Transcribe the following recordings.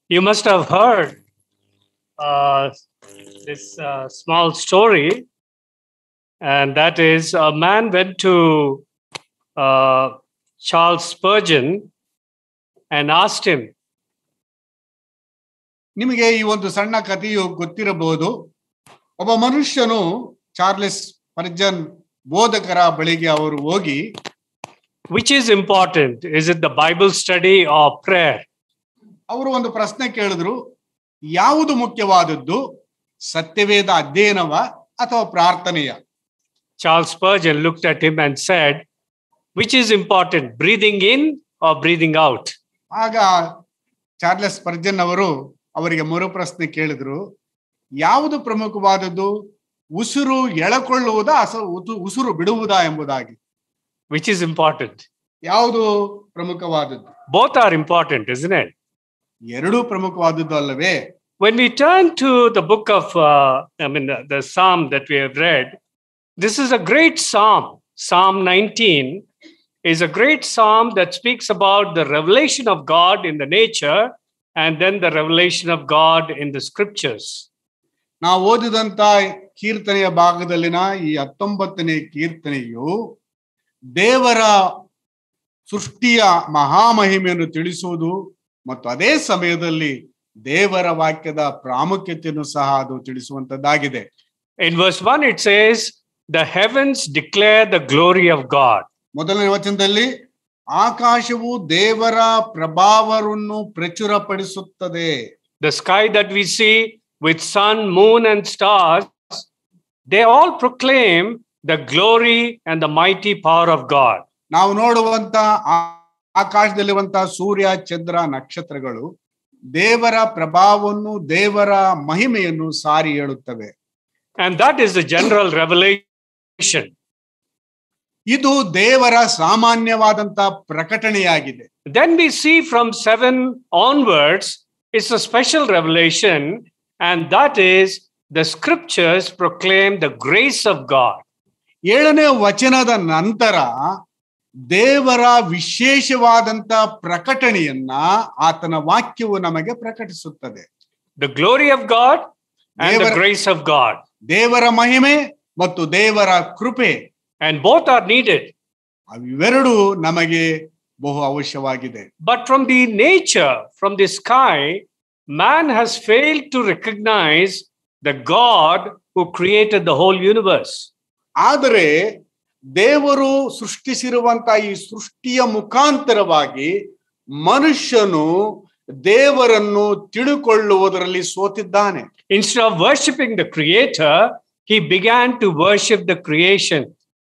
You must have heard this small story, and that is a man went to Charles Spurgeon and asked him, ನಿಮಗೆ ಈ ಒಂದು ಸಣ್ಣ ಕಥೆಯು ಗೊತ್ತಿರಬಹುದು. ಒಬ್ಬ ಮನುಷ್ಯನು ಚಾರ್ಲೆಸ್ ಸ್ಪರ್ಜನ್ ಬೋಧಕರ ಬಳಿಗೆ ಅವರು ಹೋಗಿ, which is important? Is it the Bible study or prayer? ಅವರು ಒಂದು ಪ್ರಶ್ನೆ ಕೇಳಿದ್ರು, ಯಾವುದು ಮುಖ್ಯವಾದದ್ದು, ಸತ್ಯವೇದ ಅಧ್ಯಯನವ ಅಥವಾ ಪ್ರಾರ್ಥನೆಯ? Charles Spurgeon looked at him and said, which is important, breathing in or breathing out? ಆಗ ಚಾರ್ಲೆಸ್ ಸ್ಪರ್ಜನ್ ಅವರು ಅವರಿಗೆ ಮರು ಪ್ರಶ್ನೆ ಕೇಳಿದ್ರು, ಯಾವುದು ಪ್ರಮುಖವಾದದ್ದು, ಉಸಿರು ಎಳಕೊಳ್ಳುವುದಾ ಉಸಿರು ಬಿಡುವುದಾ ಎಂಬುದಾಗಿ? Which is important? ಯಾವುದು ಪ್ರಮುಖವಾದದ್ದು? Both are important, isn't it? ಎರಡೂ ಪ್ರಮುಖವಾದದ್ದು ಅಲ್ಲವೇ? When we turn to the book of, the psalm that we have read, this is a great psalm. Psalm 19 is a great psalm that speaks about the revelation of God in the nature and then the revelation of God in the scriptures. ನಾವು ಓದಿದಂತ ಕೀರ್ತನೆಯ ಭಾಗದಲ್ಲಿನ ಈ 19ನೇ ಕೀರ್ತನೆಯು ದೇವರ ಸೃಷ್ಟಿಯ ಮಹಾಮಹಿಮೆಯನ್ನು ತಿಳಿಸುವುದು ಮತ್ತು ಅದೇ ಸಮಯದಲ್ಲಿ ದೇವರ ವಾಕ್ಯದ ಪ್ರಾಮುಖ್ಯತೆಯನ್ನು ಸಹ ಅದು ತಿಳಿಸುವಂತದ್ದಾಗಿದೆ. In verse 1 it says, the heavens declare the glory of God. ಮೊದಲನೇ ವಚನದಲ್ಲಿ ಆಕಾಶವು ದೇವರ ಪ್ರಭಾವವನ್ನು ಪ್ರಚುರಪಡಿಸುತ್ತದೆ. The sky that we see with sun, moon and stars, they all proclaim the glory and the mighty power of God. ನಾವು ನೋಡುವಂತ ಆಕಾಶದಲ್ಲಿರುವಂತ ಸೂರ್ಯ, ಚಂದ್ರ, ನಕ್ಷತ್ರಗಳು ದೇವರ ಪ್ರಭಾವವನ್ನು, ದೇವರ ಮಹಿಮೆಯನ್ನು ಸಾರಿ ಹೇಳುತ್ತವೆ. And that is the general revelation. ಇದು ದೇವರ ಸಾಮಾನ್ಯವಾದಂತ ಪ್ರಕಟಣೆಯಾಗಿದೆ. Then we see from 7 onwards, it's a special revelation, and that is the scriptures proclaim the grace of God. 7ನೇ ವಚನದ ನಂತರ ದೇವರ ವಿಶೇಷವಾದಂತ ಪ್ರಕಟಣೆಯನ್ನ ಆತನ ವಾಕ್ಯವು ನಮಗೆ ಪ್ರಕಟಿಸುತ್ತದೆ. The glory of God and the grace of God. ದೇವರ ಮಹಿಮೆ ಮತ್ತು ದೇವರ ಕೃಪೆ. And both are needed. ಅವೆರಡು ನಮಗೆ ಬಹು ಅವಶ್ಯವಾಗಿದೆ. But from the nature, from the sky, man has failed to recognize the God who created the whole universe. ಆದರೆ ದೇವರು ಸೃಷ್ಟಿಸಿರುವಂತ ಈ ಸೃಷ್ಟಿಯ ಮುಖಾಂತರವಾಗಿ ಮನುಷ್ಯನು ದೇವರನ್ನು ತಿಳುಕೊಳ್ಳುವುದರಲ್ಲಿ ಸೋತಿದ್ದಾನೆ. Instead of worshiping the creator, he began to worship the creation.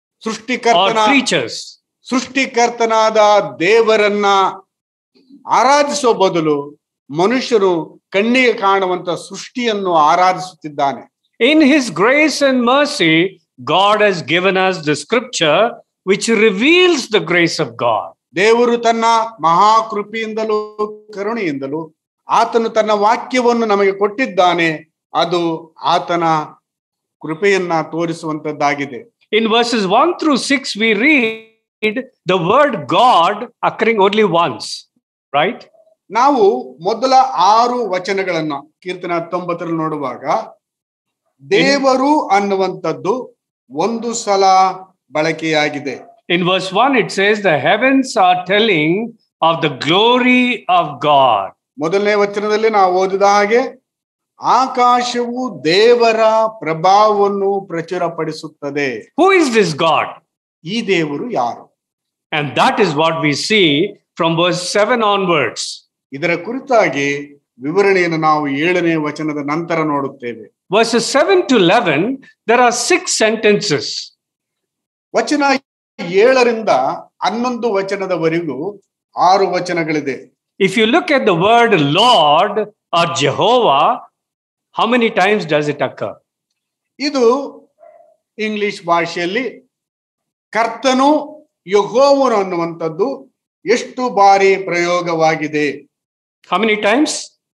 ಸೃಷ್ಟಿಕರ್ತನಾದ ದೇವರನ್ನ ಆರಾಧಿಸೋ ಬದಲು ಮನುಷ್ಯನು ಕಣ್ಣಿಗೆ ಕಾಣುವಂತ ಸೃಷ್ಟಿಯನ್ನು ಆರಾಧಿಸುತ್ತಿದ್ದಾನೆ. In his grace and mercy, God has given us the scripture which reveals the grace of God. ದೇವರು ತನ್ನ ಮಹಾಕೃಪೆಯಿಂದಲೂ ಕರುಣೆಯಿಂದಲೂ ಆತನು ತನ್ನ ವಾಕ್ಯವನ್ನು ನಮಗೆ ಕೊಟ್ಟಿದ್ದಾನೆ. ಅದು ಆತನ ಕೃಪೆಯನ್ನ ತೋರಿಸುವಂತದ್ದಾಗಿದೆ. In verses 1 through 6, we read the word God occurring only once, right? ನಾವು ಮೊದಲ 6 ವಚನಗಳನ್ನ ಕೀರ್ತನೆ 19 ನೋಡುವಾಗ ದೇವರು ಅನ್ನುವಂಥದ್ದು ಒಂದು ಸಲ ಬಳಕೆಯಾಗಿದೆ. In verse 1, it says the heavens are telling of the glory of God. ಮೊದಲನೇ ವಚನದಲ್ಲಿ ನಾವು ಓದಿದ ಹಾಗೆ ಆಕಾಶವು ದೇವರ ಪ್ರಭಾವವನ್ನು ಪ್ರಚುರಪಡಿಸುತ್ತದೆ. Who is this God? ಈ ದೇವರು ಯಾರು? And that is what we see from verse 7 onwards. ಇದರ ಕುರಿತಾಗಿ ವಿವರಣೆಯನ್ನು ನಾವು 7ನೇ ವಚನದ ನಂತರ ನೋಡುತ್ತೇವೆ. Verses 7 to 11, there are 6 sentences. ವಚನ 7ರಿಂದ 11 ವಚನದವರೆಗೂ 6 ವಚನಗಳಿದೆ. If you look at the word Lord or Jehovah, how many times does it occur? ಇದು ಇಂಗ್ಲಿಷ್ ಭಾಷೆಯಲ್ಲಿ ಕರ್ತನು, ಯೆಹೋವನು ಅನ್ನುವಂಥದ್ದು ಎಷ್ಟು ಬಾರಿ ಪ್ರಯೋಗವಾಗಿದೆ? How many times?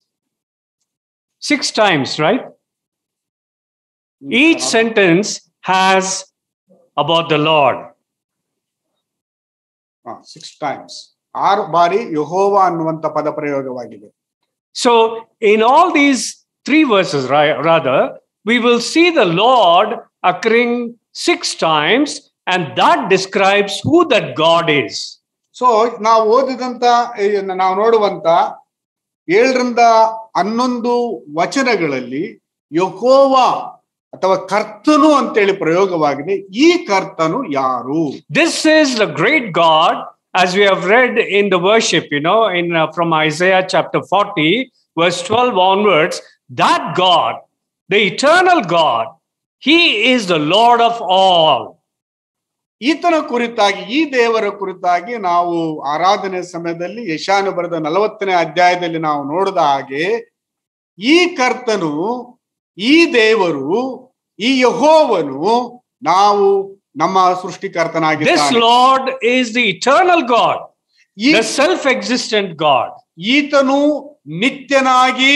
6 times, right? Each sentence has about the Lord. 6 times. 6 ಬಾರಿ ಯೆಹೋವ ಅನ್ನುವಂತ ಪದ ಪ್ರಯೋಗವಾಗಿದೆ. So in all these three verses, rather, we will see the Lord occurring 6 times, and that describes who that God is. So ನಾವು ಓದಿದಂತ ನಾವು ನೋಡುವಂತ 7ರಿಂದ 11 ವಚನಗಳಲ್ಲಿ ಯೆಹೋವ ಅಥವಾ ಕರ್ತನು ಅಂತೇಳಿ ಪ್ರಯೋಗವಾಗಿದೆ. ಈ ಕರ್ತನು ಯಾರು? This is the great God, as we have read in the worship, from Isaiah chapter 40, verse 12 onwards. That God, the eternal God, he is the Lord of all. ಈತನ ಕುರಿತಾಗಿ, ಈ ದೇವರ ಕುರಿತಾಗಿ ನಾವು ಆರಾಧನೆ ಸಮಯದಲ್ಲಿ ಯೆಶಾಯನು ಬರೆದ 40ನೇ ಅಧ್ಯಾಯದಲ್ಲಿ ನಾವು ನೋಡಿದ ಹಾಗೆ, ಈ ಕರ್ತನು, ಈ ದೇವರು, ಈ ಯೆಹೋವನು ನಮ್ಮ ಸೃಷ್ಟಿಕರ್ತನಾಗಿದ್ದಾನೆ. This Lord is the eternal God, the self-existent God. ಈತನು ನಿತ್ಯನಾಗಿ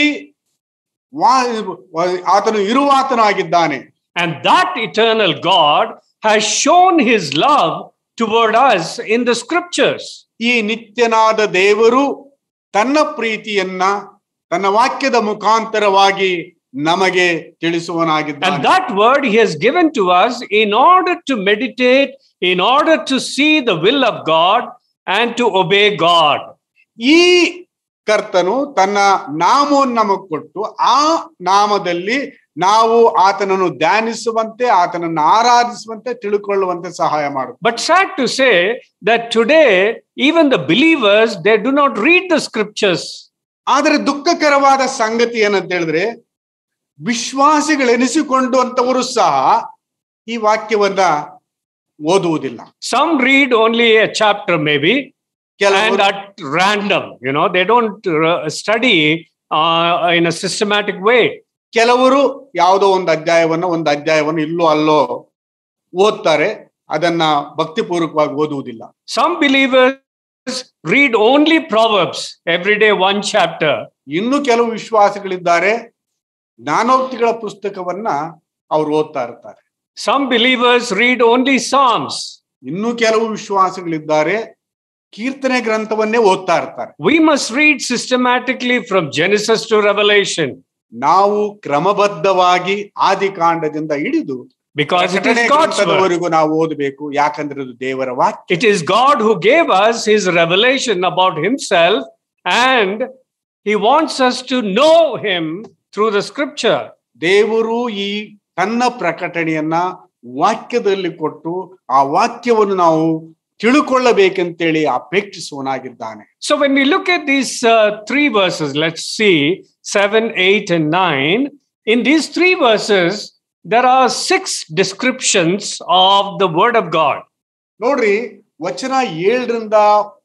ಆತನು ಇರುವಾತನಾಗಿದ್ದಾನೆ. And that eternal God has shown his love toward us in the scriptures. ಈ ನಿತ್ಯನಾದ ದೇವರು ತನ್ನ ಪ್ರೀತಿಯನ್ನ ತನ್ನ ವಾಕ್ಯದ ಮುಖಾಂತರವಾಗಿ ನಮಗೆ ತಿಳಿಸುವನಾಗಿದ್ದಾನೆ. And that word he has given to us in order to meditate, in order to see the will of God and to obey God. ಈ ಕರ್ತನು ತನ್ನ ನಾಮವನ್ನು ನಮಗೆ ಕೊಟ್ಟು ಆ ನಾಮದಲ್ಲಿ ನಾವು ಆತನನ್ನು ಧ್ಯಾನಿಸುವಂತೆ, ಆತನನ್ನು ಆರಾಧಿಸುವಂತೆ, ತಿಳುಕೊಳ್ಳುವಂತೆ ಸಹಾಯ ಮಾಡುತ್ತೆ. But sad to say that today even the believers, they do not read the scriptures. ಆದರೆ ದುಃಖಕರವಾದ ಸಂಗತಿ ಏನಂತ ಹೇಳಿದ್ರೆ, ವಿಶ್ವಾಸಿಗಳೆನಿಸಿಕೊಂಡು ಅಂತವರು ಸಹ ಈ ವಾಕ್ಯವನ್ನ ಓದುವುದಿಲ್ಲ. Some read only a chapter maybe, and at random, they don't study in a systematic way. ಕೆಲವರು ಯಾವುದೋ ಒಂದು ಅಧ್ಯಾಯವನ್ನು ಇಲ್ಲೋ ಅಲ್ಲೋ ಓದ್ತಾರೆ, ಅದನ್ನ ಭಕ್ತಿಪೂರ್ವಕವಾಗಿ ಓದುವುದಿಲ್ಲ. Some believers read only Proverbs, every day one chapter. ಇನ್ನು ಕೆಲವು ವಿಶ್ವಾಸಿಗಳಿದ್ದಾರೆ, ಜ್ಞಾನೋಕ್ತಿಗಳ ಪುಸ್ತಕವನ್ನ ಅವರು ಓದ್ತಾ ಇರ್ತಾರೆ. Some believers read only Psalms. ಇನ್ನು ಕೆಲವು ವಿಶ್ವಾಸಿಗಳಿದ್ದಾರೆ, ಕೀರ್ತನೆ ಗ್ರಂಥವನ್ನೇ ಓದ್ತಾ ಇರ್ತಾರೆ. We must read systematically from Genesis to Revelation. ನಾವು ಕ್ರಮಬದ್ಧವಾಗಿ ಆದಿಕಾಂಡದಿಂದ ಹಿಡಿದು because it is God's word. ನಾವು ಓದಬೇಕು, ಯಾಕಂದ್ರೆ ಅದು ದೇವರ ವಾಕ್ಯ. It is God who gave us his revelation about himself, and he wants us to know him through the scripture. ದೇವರು ಈ ತನ್ನ ಪ್ರಕಟಣೆಯನ್ನ ವಾಕ್ಯದಲ್ಲಿ ಕೊಟ್ಟು ಆ ವಾಕ್ಯವನ್ನು ನಾವು ತಿಳುಕೊಳ್ಳಬೇಕಂತೇಳಿ ಅಪೇಕ್ಷಿಸುವನಾಗಿದ್ದಾನೆ. So when we look at these 3 verses, let's see 7, 8 and 9. In these 3 verses, there are 6 descriptions of the word of God. ನೋಡ್ರಿ, ವಚನ 7ರಿಂದ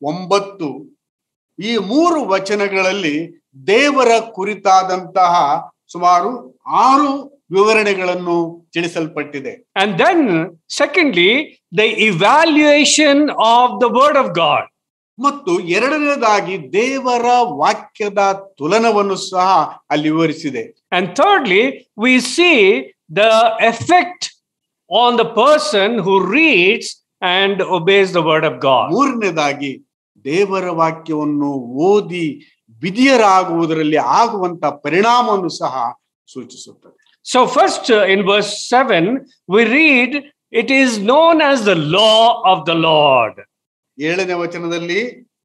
9 ಈ 3 ವಚನಗಳಲ್ಲಿ ದೇವರ ಕುರಿತಾದಂತಹ ಸುಮಾರು 6 ವಿವರಣೆಗಳನ್ನು ತಿಳಿಸಲ್ಪಟ್ಟಿದೆ. And then secondly, the evaluation of the word of God. ಮತ್ತು ಎರಡನೇದಾಗಿ ದೇವರ ವಾಕ್ಯದ ತುಲನವನ್ನು ಸಹ ಅಲ್ಲಿ ವಿವರಿಸಿದೆ. And thirdly, we see the effect on the person who reads and obeys the word of God. ಮೂರನೇದಾಗಿ ದೇವರ ವಾಕ್ಯವನ್ನು ಓದಿ ವಿಧಿಯರಾಗುವುದರಲ್ಲಿ ಆಗುವಂತ ಪರಿಣಾಮವನ್ನು ಸಹ ಸೂಚಿಸುತ್ತದೆ. So first in verse 7, we read, it is known as the law of the Lord. 7ನೇ ವಚನದಲ್ಲಿ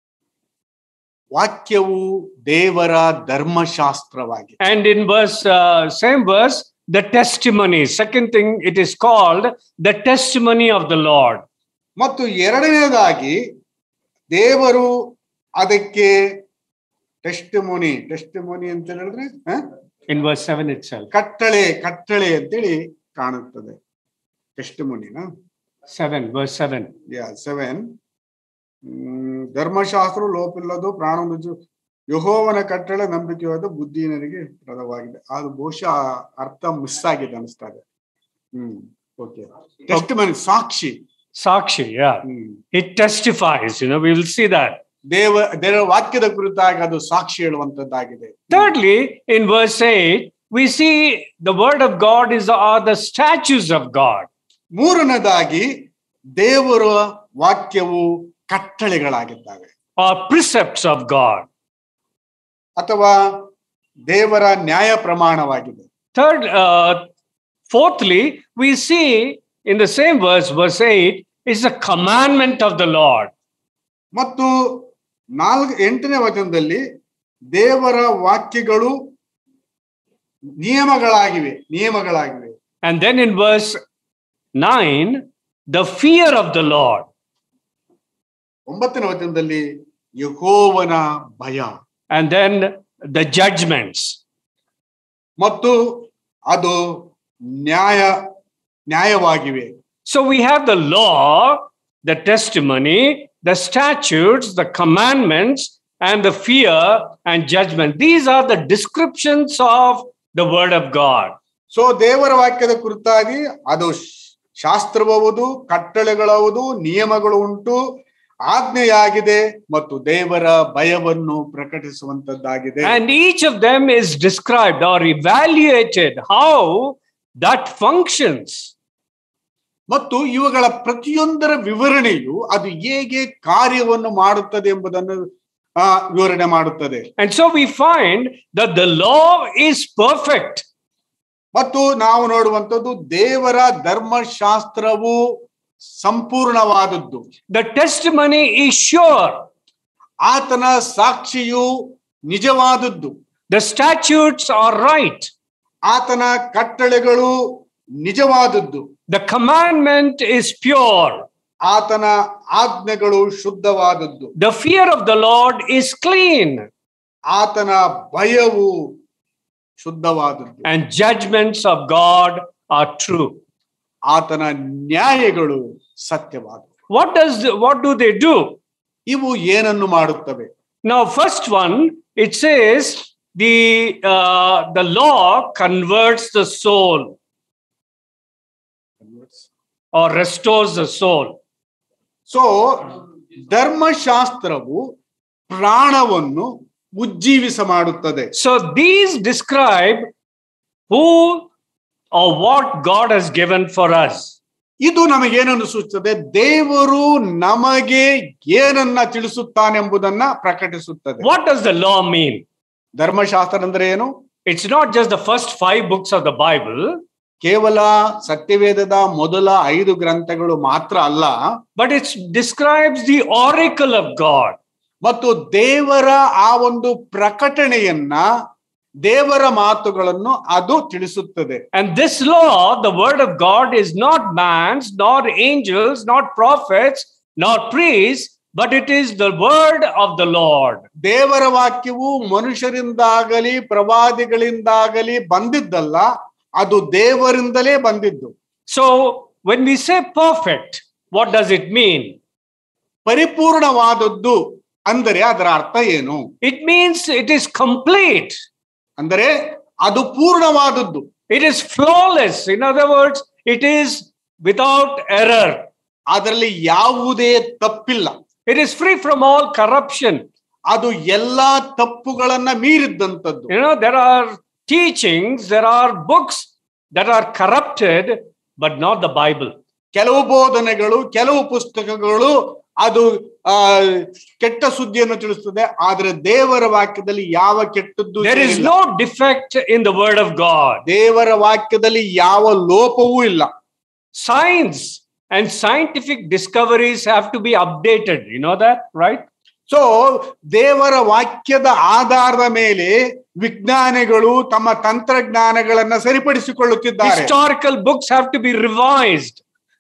ವಾಕ್ಯವು ದೇವರ ಧರ್ಮಶಾಸ್ತ್ರವಾಗಿದೆ. And in same verse, the testimony. Second thing, it is called the testimony of the Lord. ಮತ್ತು ಎರಡನೇದಾಗಿ ದೇವರು ಅದಕ್ಕೆ testimony ಅಂತ ಹೇಳಿದ್ರೆ in verse 7 itself, ಕಟ್ಟಳೆ ಅಂತೇಳಿ ಕಾಣುತ್ತದೆ. ಟೆಸ್ಟಿಮೋನಿನ 7 verse 7. 7 ಧರ್ಮಶಾಸ್ತ್ರವು ಲೋಪಿಲ್ಲದು, ಪ್ರಾಣವನ್ನು ಯೆಹೋವನ ಕಟ್ಟಳೆ ನಂಬಿಕೆಯಾದ ಬುದ್ಧಿಹೀನರಿಗೆ ಪ್ರದವಾಗಿದೆ. ಅದು ಬಹುಶಃ ಅರ್ಥ ಮಿಸ್ ಆಗಿದೆ ಅನಿಸ್ತಾ ಇದೆ. ಓಕೆ, ಟೆಸ್ಟಿಮೋನಿ ಸಾಕ್ಷಿ, yeah. It testifies, we will see that. ದೇವರ ವಾಕ್ಯದ ಕುರಿತಾಗಿ ಅದು ಸಾಕ್ಷಿ ಹೇಳುವಂತದ್ದಾಗಿದೆ. Thirdly, in verse 8, we see the word of God are the statutes of God. ಮೂರನೇದಾಗಿ ದೇವರ ವಾಕ್ಯವು ಕಟ್ಟಳೆಗಳಾಗಿದ್ದಾವೆ, or precepts of God. ಅಥವಾ ದೇವರ ನ್ಯಾಯ ಪ್ರಮಾಣವಾಗಿದೆ. Fourthly, we see in the same verse, verse 8, is the commandment of the Lord. ಮತ್ತು 8ನೇ ವಚನದಲ್ಲಿ ದೇವರ ವಾಕ್ಯಗಳು ನಿಯಮಗಳಾಗಿವೆ. And then in verse 9, the fear of the Lord. 9ನೇ ವಚನದಲ್ಲಿ ಯೆಹೋವನ ಭಯ. And then the judgments. ಮತ್ತು ಅದು ನ್ಯಾಯವಾಗಿವೆ. So we have the law, the testimony, the statutes, the commandments, and the fear and judgment. These are the descriptions of the word of God. So ದೇವರ ವಾಕ್ಯದ ಕುರಿತಾಗಿ ಅದು ಶಾಸ್ತ್ರವವುದು, ಕಟ್ಟಳೆಗಳವುದು, ನಿಯಮಗಳು ಉಂಟು, ಆಜ್ಞೆಯಾಗಿದೆ ಮತ್ತು ದೇವರ ಭಯವನ್ನು ಪ್ರಕಟಿಸುವಂತದ್ದಾಗಿದೆ. And each of them is described or evaluated how that functions. ಮತ್ತು ಇವುಗಳ ಪ್ರತಿಯೊಂದರ ವಿವರಣೆಯು ಅದು ಹೇಗೆ ಕಾರ್ಯವನ್ನು ಮಾಡುತ್ತದೆ ಎಂಬುದನ್ನು ವಿವರಣೆ ಮಾಡುತ್ತದೆ. And so we find that the law is perfect. ಮತ್ತು ನಾವು ನೋಡುವಂಥದ್ದು ದೇವರ ಧರ್ಮಶಾಸ್ತ್ರವು ಸಂಪೂರ್ಣವಾದದ್ದು. The testimony is sure. ಆತನ ಸಾಕ್ಷಿಯು ನಿಜವಾದದ್ದು. The statutes are right. ಆತನ ಕಟ್ಟಳೆಗಳು ನಿಜವಾದದ್ದು. The commandment is pure. ಆತನ ಆಜ್ಞೆಗಳು ಶುದ್ಧವಾದದ್ದು. The fear of the Lord is clean. ಆತನ ಭಯವು ಶುದ್ಧವಾದದ್ದು. And judgments of God are true. ಆತನ ನ್ಯಾಯಗಳು ಸತ್ಯವಾದವು. What do they do? ಇವು ಏನನ್ನು ಮಾಡುತ್ತವೆ? Now, first one, it says the law converts the soul or restores the soul. So ಧರ್ಮಶಾಸ್ತ್ರವು ಪ್ರಾಣವನ್ನು ಉಜ್ಜೀವಿಸ ಮಾಡುತ್ತದೆ. So these describe who or what God has given for us. ಇದು ನಮಗೇನನ್ನು ಸೂಚಿಸುತ್ತದೆ? ದೇವರು ನಮಗೆ ಏನನ್ನ ತಿಳಿಸುತ್ತಾನೆಂಬುದನ್ನ ಪ್ರಕಟಿಸುತ್ತದೆ. What does the law mean? ಧರ್ಮಶಾಸ್ತ್ರ ಅಂದ್ರೆ ಏನು? It's not just the first 5 books of the Bible. ಕೇವಲ ಸತ್ಯವೇದದ ಮೊದಲ 5 ಗ್ರಂಥಗಳು ಮಾತ್ರ ಅಲ್ಲ, but it describes the oracle of God. ಮತ್ತು ದೇವರ ಆ ಒಂದು ಪ್ರಕಟಣೆಯನ್ನ, ದೇವರ ಮಾತುಗಳನ್ನು ಅದು ತಿಳಿಸುತ್ತದೆ. And this law, the word of God, is not man's, nor angels, not prophets, nor priests, but it is the word of the Lord. ದೇವರ ವಾಕ್ಯವು ಮನುಷ್ಯರಿಂದಾಗಲಿ ಪ್ರವಾದಿಗಳಿಂದಾಗಲಿ ಬಂದಿದ್ದಲ್ಲ, ಅದು ದೇವರಿಂದಲೇ ಬಂದಿದ್ದು. So when we say perfect, what does it mean? ಪರಿಪೂರ್ಣವಾದದ್ದು ಅಂದರೆ ಅದರ ಅರ್ಥ ಏನು? It means it is complete. ಅಂದರೆ ಅದು ಪೂರ್ಣವಾದದ್ದು. It is flawless. In other words, it is without error. ಅದರಲ್ಲಿ ಯಾವುದೇ ತಪ್ಪಿಲ್ಲ. It is free from all corruption. ಅದು ಎಲ್ಲಾ ತಪ್ಪುಗಳನ್ನ ಮೀರಿದ್ದಂಥದ್ದು. There are teachings, there are books that are corrupted, but not the Bible. ಕೆಲವು ಬೋಧನೆಗಳು, ಕೆಲವು ಪುಸ್ತಕಗಳು ಅದು ಕೆಟ್ಟ ಸುದ್ದಿಯನ್ನು ತಿಳಿಸುತ್ತದೆ, ಆದರೆ ದೇವರ ವಾಕ್ಯದಲ್ಲಿ ಯಾವ ಕೆಟ್ಟದ್ದು ಇಲ್ಲ. There is no defect in the word of God. ದೇವರ ವಾಕ್ಯದಲ್ಲಿ ಯಾವ ಲೋಪವೂ ಇಲ್ಲ. Science and scientific discoveries have to be updated. You know that, right? So ದೇವರ ವಾಕ್ಯದ ಆಧಾರದ ಮೇಲೆ ವಿಜ್ಞಾನಿಗಳು ತಮ್ಮ ತಂತ್ರಜ್ಞಾನಗಳನ್ನ ಸರಿಪಡಿಸಿಕೊಳ್ಳುತ್ತಿದ್ದಾರೆ. Historical books have to be revised.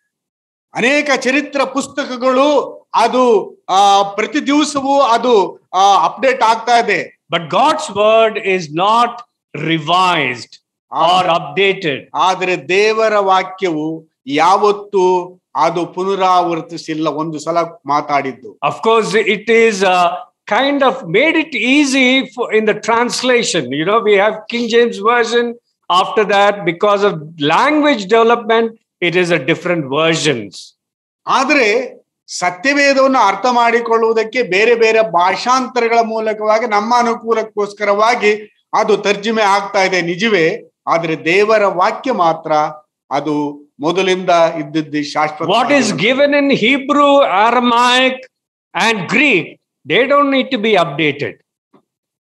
ಅನೇಕ ಚರಿತ್ರ ಪುಸ್ತಕಗಳು ಅದು ಪ್ರತಿ ದಿವಸವೂ ಅದು ಅಪ್ಡೇಟ್ ಆಗ್ತಾ ಇದೆ. But God's word is not revised or updated. ಆದರೆ ದೇವರ ವಾಕ್ಯವು ಯಾವತ್ತೂ ಅದು ಪುನರಾವರ್ತಿಸಿಲ್ಲ, ಒಂದು ಸಲ ಮಾತಾಡಿದ್ದು. Of course, it is kind of made it easy in the translation. We have King James Version. After that, because of language development, it is a different versions. ಆದರೆ ಸತ್ಯವೇದವನ್ನು ಅರ್ಥ ಮಾಡಿಕೊಳ್ಳುವುದಕ್ಕೆ ಬೇರೆ ಬೇರೆ ಭಾಷಾಂತರಗಳ ಮೂಲಕವಾಗಿ ನಮ್ಮ ಅನುಕೂಲಕ್ಕೋಸ್ಕರವಾಗಿ ಅದು ತರ್ಜುಮೆ ಆಗ್ತಾ ಇದೆ, ನಿಜವೇ. ಆದರೆ ದೇವರ ವಾಕ್ಯ ಮಾತ್ರ ಅದು ಮೊದಲಿಂದ ಇದ್ದದ್ದು ಶಾಶ್ವತ. What is given in Hebrew, Aramaic and Greek, they don't need to be updated.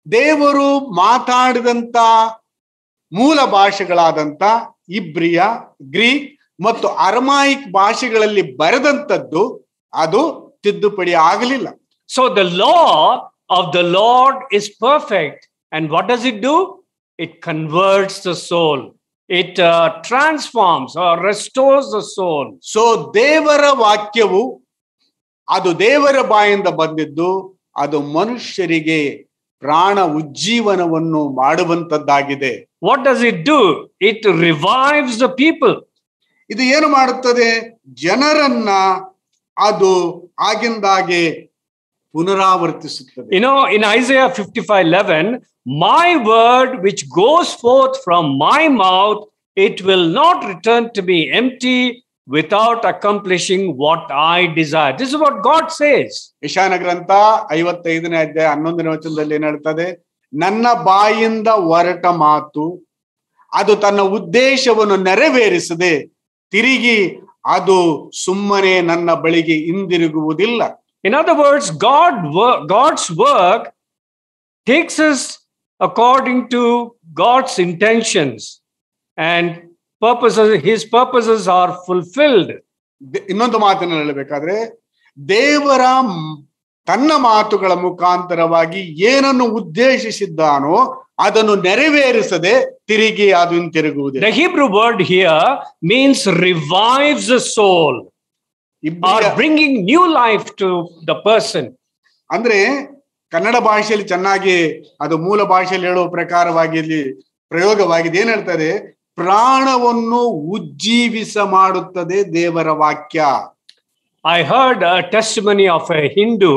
ದೇವರು ಮಾತಾಡಿದಂತ ಮೂಲ ಭಾಷೆಗಳಾದಂತ ಇಬ್ರಿಯ, ಗ್ರೀಕ್ ಮತ್ತು ಅರಮಾಯಿಕ್ ಭಾಷೆಗಳಲ್ಲಿ ಬರೆದಂಥದ್ದು ಅದು ತಿದ್ದುಪಡಿ ಆಗಲಿಲ್ಲ. So the law of the Lord is perfect. And what does it do? It converts the soul. It transforms or restores the soul. So ದೇವರ ವಾಕ್ಯವು ಅದು ದೇವರ ಬಾಯಿಂದ ಬಂದಿದ್ದು ಅದು ಮನುಷ್ಯರಿಗೆ ಪ್ರಾಣ ಉಜ್ಜೀವನವನ್ನು ಮಾಡುವಂತದ್ದಾಗಿದೆ. What does it do? It revives the people. ಇದು ಏನು ಮಾಡುತ್ತದೆ? ಜನರನ್ನ ಅದು ಆಗಿಂದಾಗೆ ಪುನರಾವರ್ತಿಸುತ್ತದೆ. You know, in Isaiah 55:11, my word which goes forth from my mouth, it will not return to me empty without accomplishing what I desire. This is what God says. ಯೆಶಾಯನ ಗ್ರಂಥ 55ನೇ ಅಧ್ಯಾಯ 11ನೇ ವಚನದಲ್ಲಿ ಏನು ಹೇಳ್ತದೆ? ನನ್ನ ಬಾಯಿಂದ ಹೊರಟ ಮಾತು ಅದು ತನ್ನ ಉದ್ದೇಶವನ್ನು ನೆರವೇರಿಸದೆ ತಿರುಗಿ ಅದು ಸುಮ್ಮನೆ ನನ್ನ ಬಳಿಗೆ ಹಿಂದಿರುಗುವುದಿಲ್ಲ. In other words, God's work takes us according to God's intentions and purposes. His purposes are fulfilled. ಇನ್ನೊಂದು ಮಾತನ್ನು ಹೇಳಬೇಕಾದ್ರೆ ದೇವರ ತನ್ನ ಮಾತುಗಳ ಮುಖಾಂತರವಾಗಿ ಏನನ್ನು ಉದ್ದೇಶಿಸಿದ್ದಾನೋ ಅದನ್ನು ನೆರವೇರಿಸದೆ ತಿರುಗಿ ಅದು ಹಿಂತಿರುಗುವುದಿಲ್ಲ. The Hebrew word here means revives the soul or bringing new life to the person. ಅಂದ್ರೆ ಕನ್ನಡ ಭಾಷೆಯಲ್ಲಿ ಚೆನ್ನಾಗಿ ಅದು ಮೂಲ ಭಾಷೆಯಲ್ಲಿ ಹೇಳುವ ಪ್ರಕಾರವಾಗಿ ಇಲ್ಲಿ ಪ್ರಯೋಗವಾಗಿದೆ. ಏನ್ ಹೇಳ್ತಾರೆ? ಪ್ರಾಣವನ್ನು ಉಜ್ಜೀವಿಸ ಮಾಡುತ್ತದೆ ದೇವರ ವಾಕ್ಯ. I heard a testimony of a Hindu.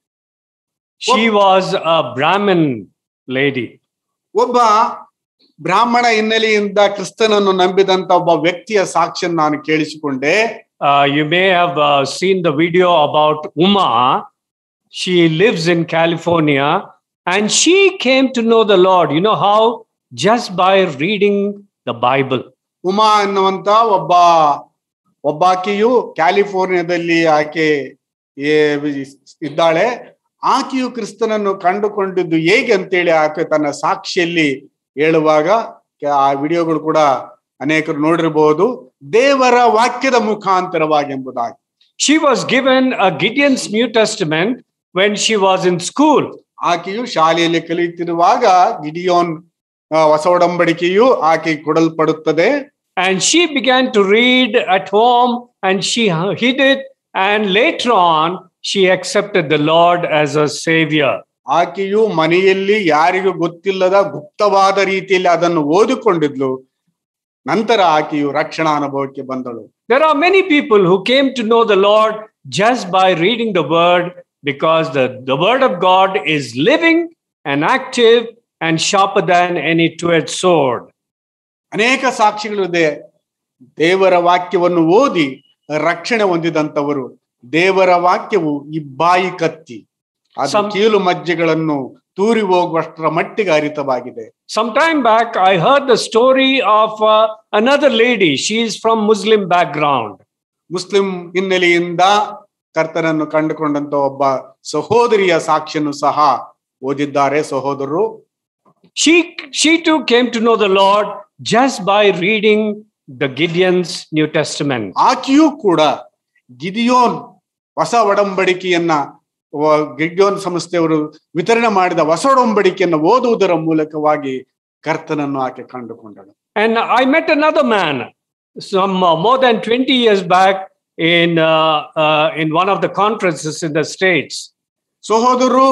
She was a Brahmin lady. ಒಬ್ಬ ಬ್ರಾಹ್ಮಣ ಹಿನ್ನೆಲೆಯಿಂದ ಕ್ರಿಸ್ತನನ್ನು ನಂಬಿದಂತ ಒಬ್ಬ ವ್ಯಕ್ತಿಯ ಸಾಕ್ಷಿಯನ್ನು ನಾನು ಕೇಳಿಸಿಕೊಂಡೆ. You may have seen the video about Uma. She lives in California and she came to know the Lord. You know how? Just by reading the Bible. Uma ಅನ್ನುವಂತ ಒಬ್ಬಾಕೆಯು ಕ್ಯಾಲಿಫೋರ್ನಿಯಾದಲ್ಲಿ ಆಕೆ ಇದ್ದಾಳೆ. ಆಕೆಯು ಕ್ರಿಸ್ತನನ್ನು ಕಂಡುಕೊಂಡಿದ್ದು ಹೇಗೆ ಅಂತೇಳಿ ಆಕೆ ತನ್ನ ಸಾಕ್ಷಿಯಲ್ಲಿ ಹೇಳುವಾಗ ಆ ವಿಡಿಯೋಗಳು ಕೂಡ ಅನೇಕರು ನೋಡಿರಬಹುದು. ದೇವರ ವಾಕ್ಯದ ಮುಖಾಂತರವಾಗಿ ಎಂಬುದಾಗಿ. She was given a Gideon's New Testament when she was in school. ಆಕೆಯು ಶಾಲೆಯಲ್ಲಿ ಕಲಿಯುತ್ತಿರುವಾಗ ಗಿಡಿಯೋನ್ ಹೊಸ ಒಡಂಬಡಿಕೆಯು ಆಕೆ ಕೊಡಲ್ಪಡುತ್ತದೆ. And she began to read at home and she hid it, and later on she accepted the Lord as a savior. ಆಕೆಯು ಮನೆಯಲ್ಲಿ ಯಾರಿಗೂ ಗೊತ್ತಿಲ್ಲದ ಗುಪ್ತವಾದ ರೀತಿಯಲ್ಲಿ ಅದನ್ನು ಓದಿಕೊಂಡಿದ್ಲು. ನಂತರ ಆಕೆಯು ರಕ್ಷಣಾ ಅನುಭವಕ್ಕೆ ಬಂದಳು. There are many people who came to know the Lord just by reading the word, because the word of God is living and active and sharper than any two-edged sword. ಅನೇಕ ಸಾಕ್ಷಿಗಳಿದೆ. ದೇವರ ವಾಕ್ಯವನ್ನು ಓದಿ ರಕ್ಷಣೆ ಹೊಂದಿದಂತವರು. ದೇವರ ವಾಕ್ಯವು ಇಬ್ಬಾಯಿ ಕತ್ತಿ, ಅದು ಕೀಲು ಮಜ್ಜೆಗಳನ್ನು ತೂರಿ ಹೋಗುವಷ್ಟರ ಮಟ್ಟಿಗೆ ಹರಿತವಾಗಿದೆ. Some time back I heard the story of another lady. She is from Muslim background. Muslim ಹಿನ್ನೆಲೆಯಿಂದ ಕರ್ತನನ್ನು ಕಂಡುಕೊಂಡಂತ ಒಬ್ಬ ಸಹೋದರಿಯ ಸಾಕ್ಷಿಯನ್ನು ಸಹ ಓದಿದ್ದಾರೆ ಸಹೋದರರು. She too came to know the Lord just by reading the Gideon's New Testament. ಆಕೆಯೂ ಕೂಡ ಗಿದಿಯೋನ್ ಹೊಸ ಒಡಂಬಡಿಕೆಯನ್ನ ಗಿಡಿಯೋನ್ ಸಂಸ್ಥೆಯವರು ವಿತರಣೆ ಮಾಡಿದ ಹೊಸ ಒಡಂಬಡಿಕೆಯನ್ನು ಓದುವುದರ ಮೂಲಕವಾಗಿ ಕರ್ತನನ್ನು ಆಕೆ ಕಂಡುಕೊಂಡಳು. And I met another man some more than 20 years back in one of the conferences in the States. ಸಹೋದರರು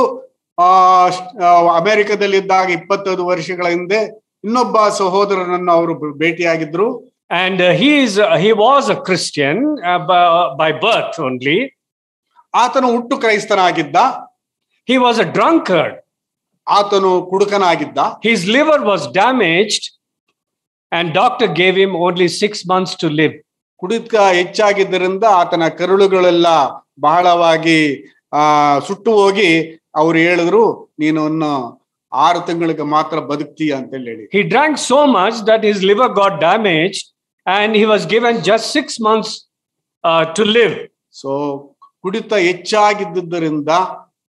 ಅಮೆರಿಕದಲ್ಲಿದ್ದಾಗ 25 ವರ್ಷಗಳ ಹಿಂದೆ ಇನ್ನೊಬ್ಬ ಸಹೋದರನನ್ನು ಅವರು ಭೇಟಿಯಾಗಿದ್ರು. And he was a Christian by birth only. ಆತನು ಹುಟ್ಟು ಕ್ರೈಸ್ತನಾಗಿದ್ದ. He was a drunkard. ಆತನು ಕುಡುಕನಾಗಿದ್ದ. His liver was damaged and doctor gave him only 6 months to live. ಕುಡಿತ ಹೆಚ್ಚಾಗಿದ್ದರಿಂದ ಆತನ ಕರುಳುಗಳೆಲ್ಲ ಬಹಳವಾಗಿ ಸುಟ್ಟು ಹೋಗಿ ಅವ್ರು ಹೇಳಿದ್ರು ನೀನು 6 ತಿಂಗಳಿಗೆ ಮಾತ್ರ ಬದುಕ್ತೀಯ ಅಂತ ಹೇಳಿ. He drank so much that his liver got damaged and he was given just 6 months to live. So ಕುಡಿತ ಹೆಚ್ಚಾಗಿದ್ದರಿಂದ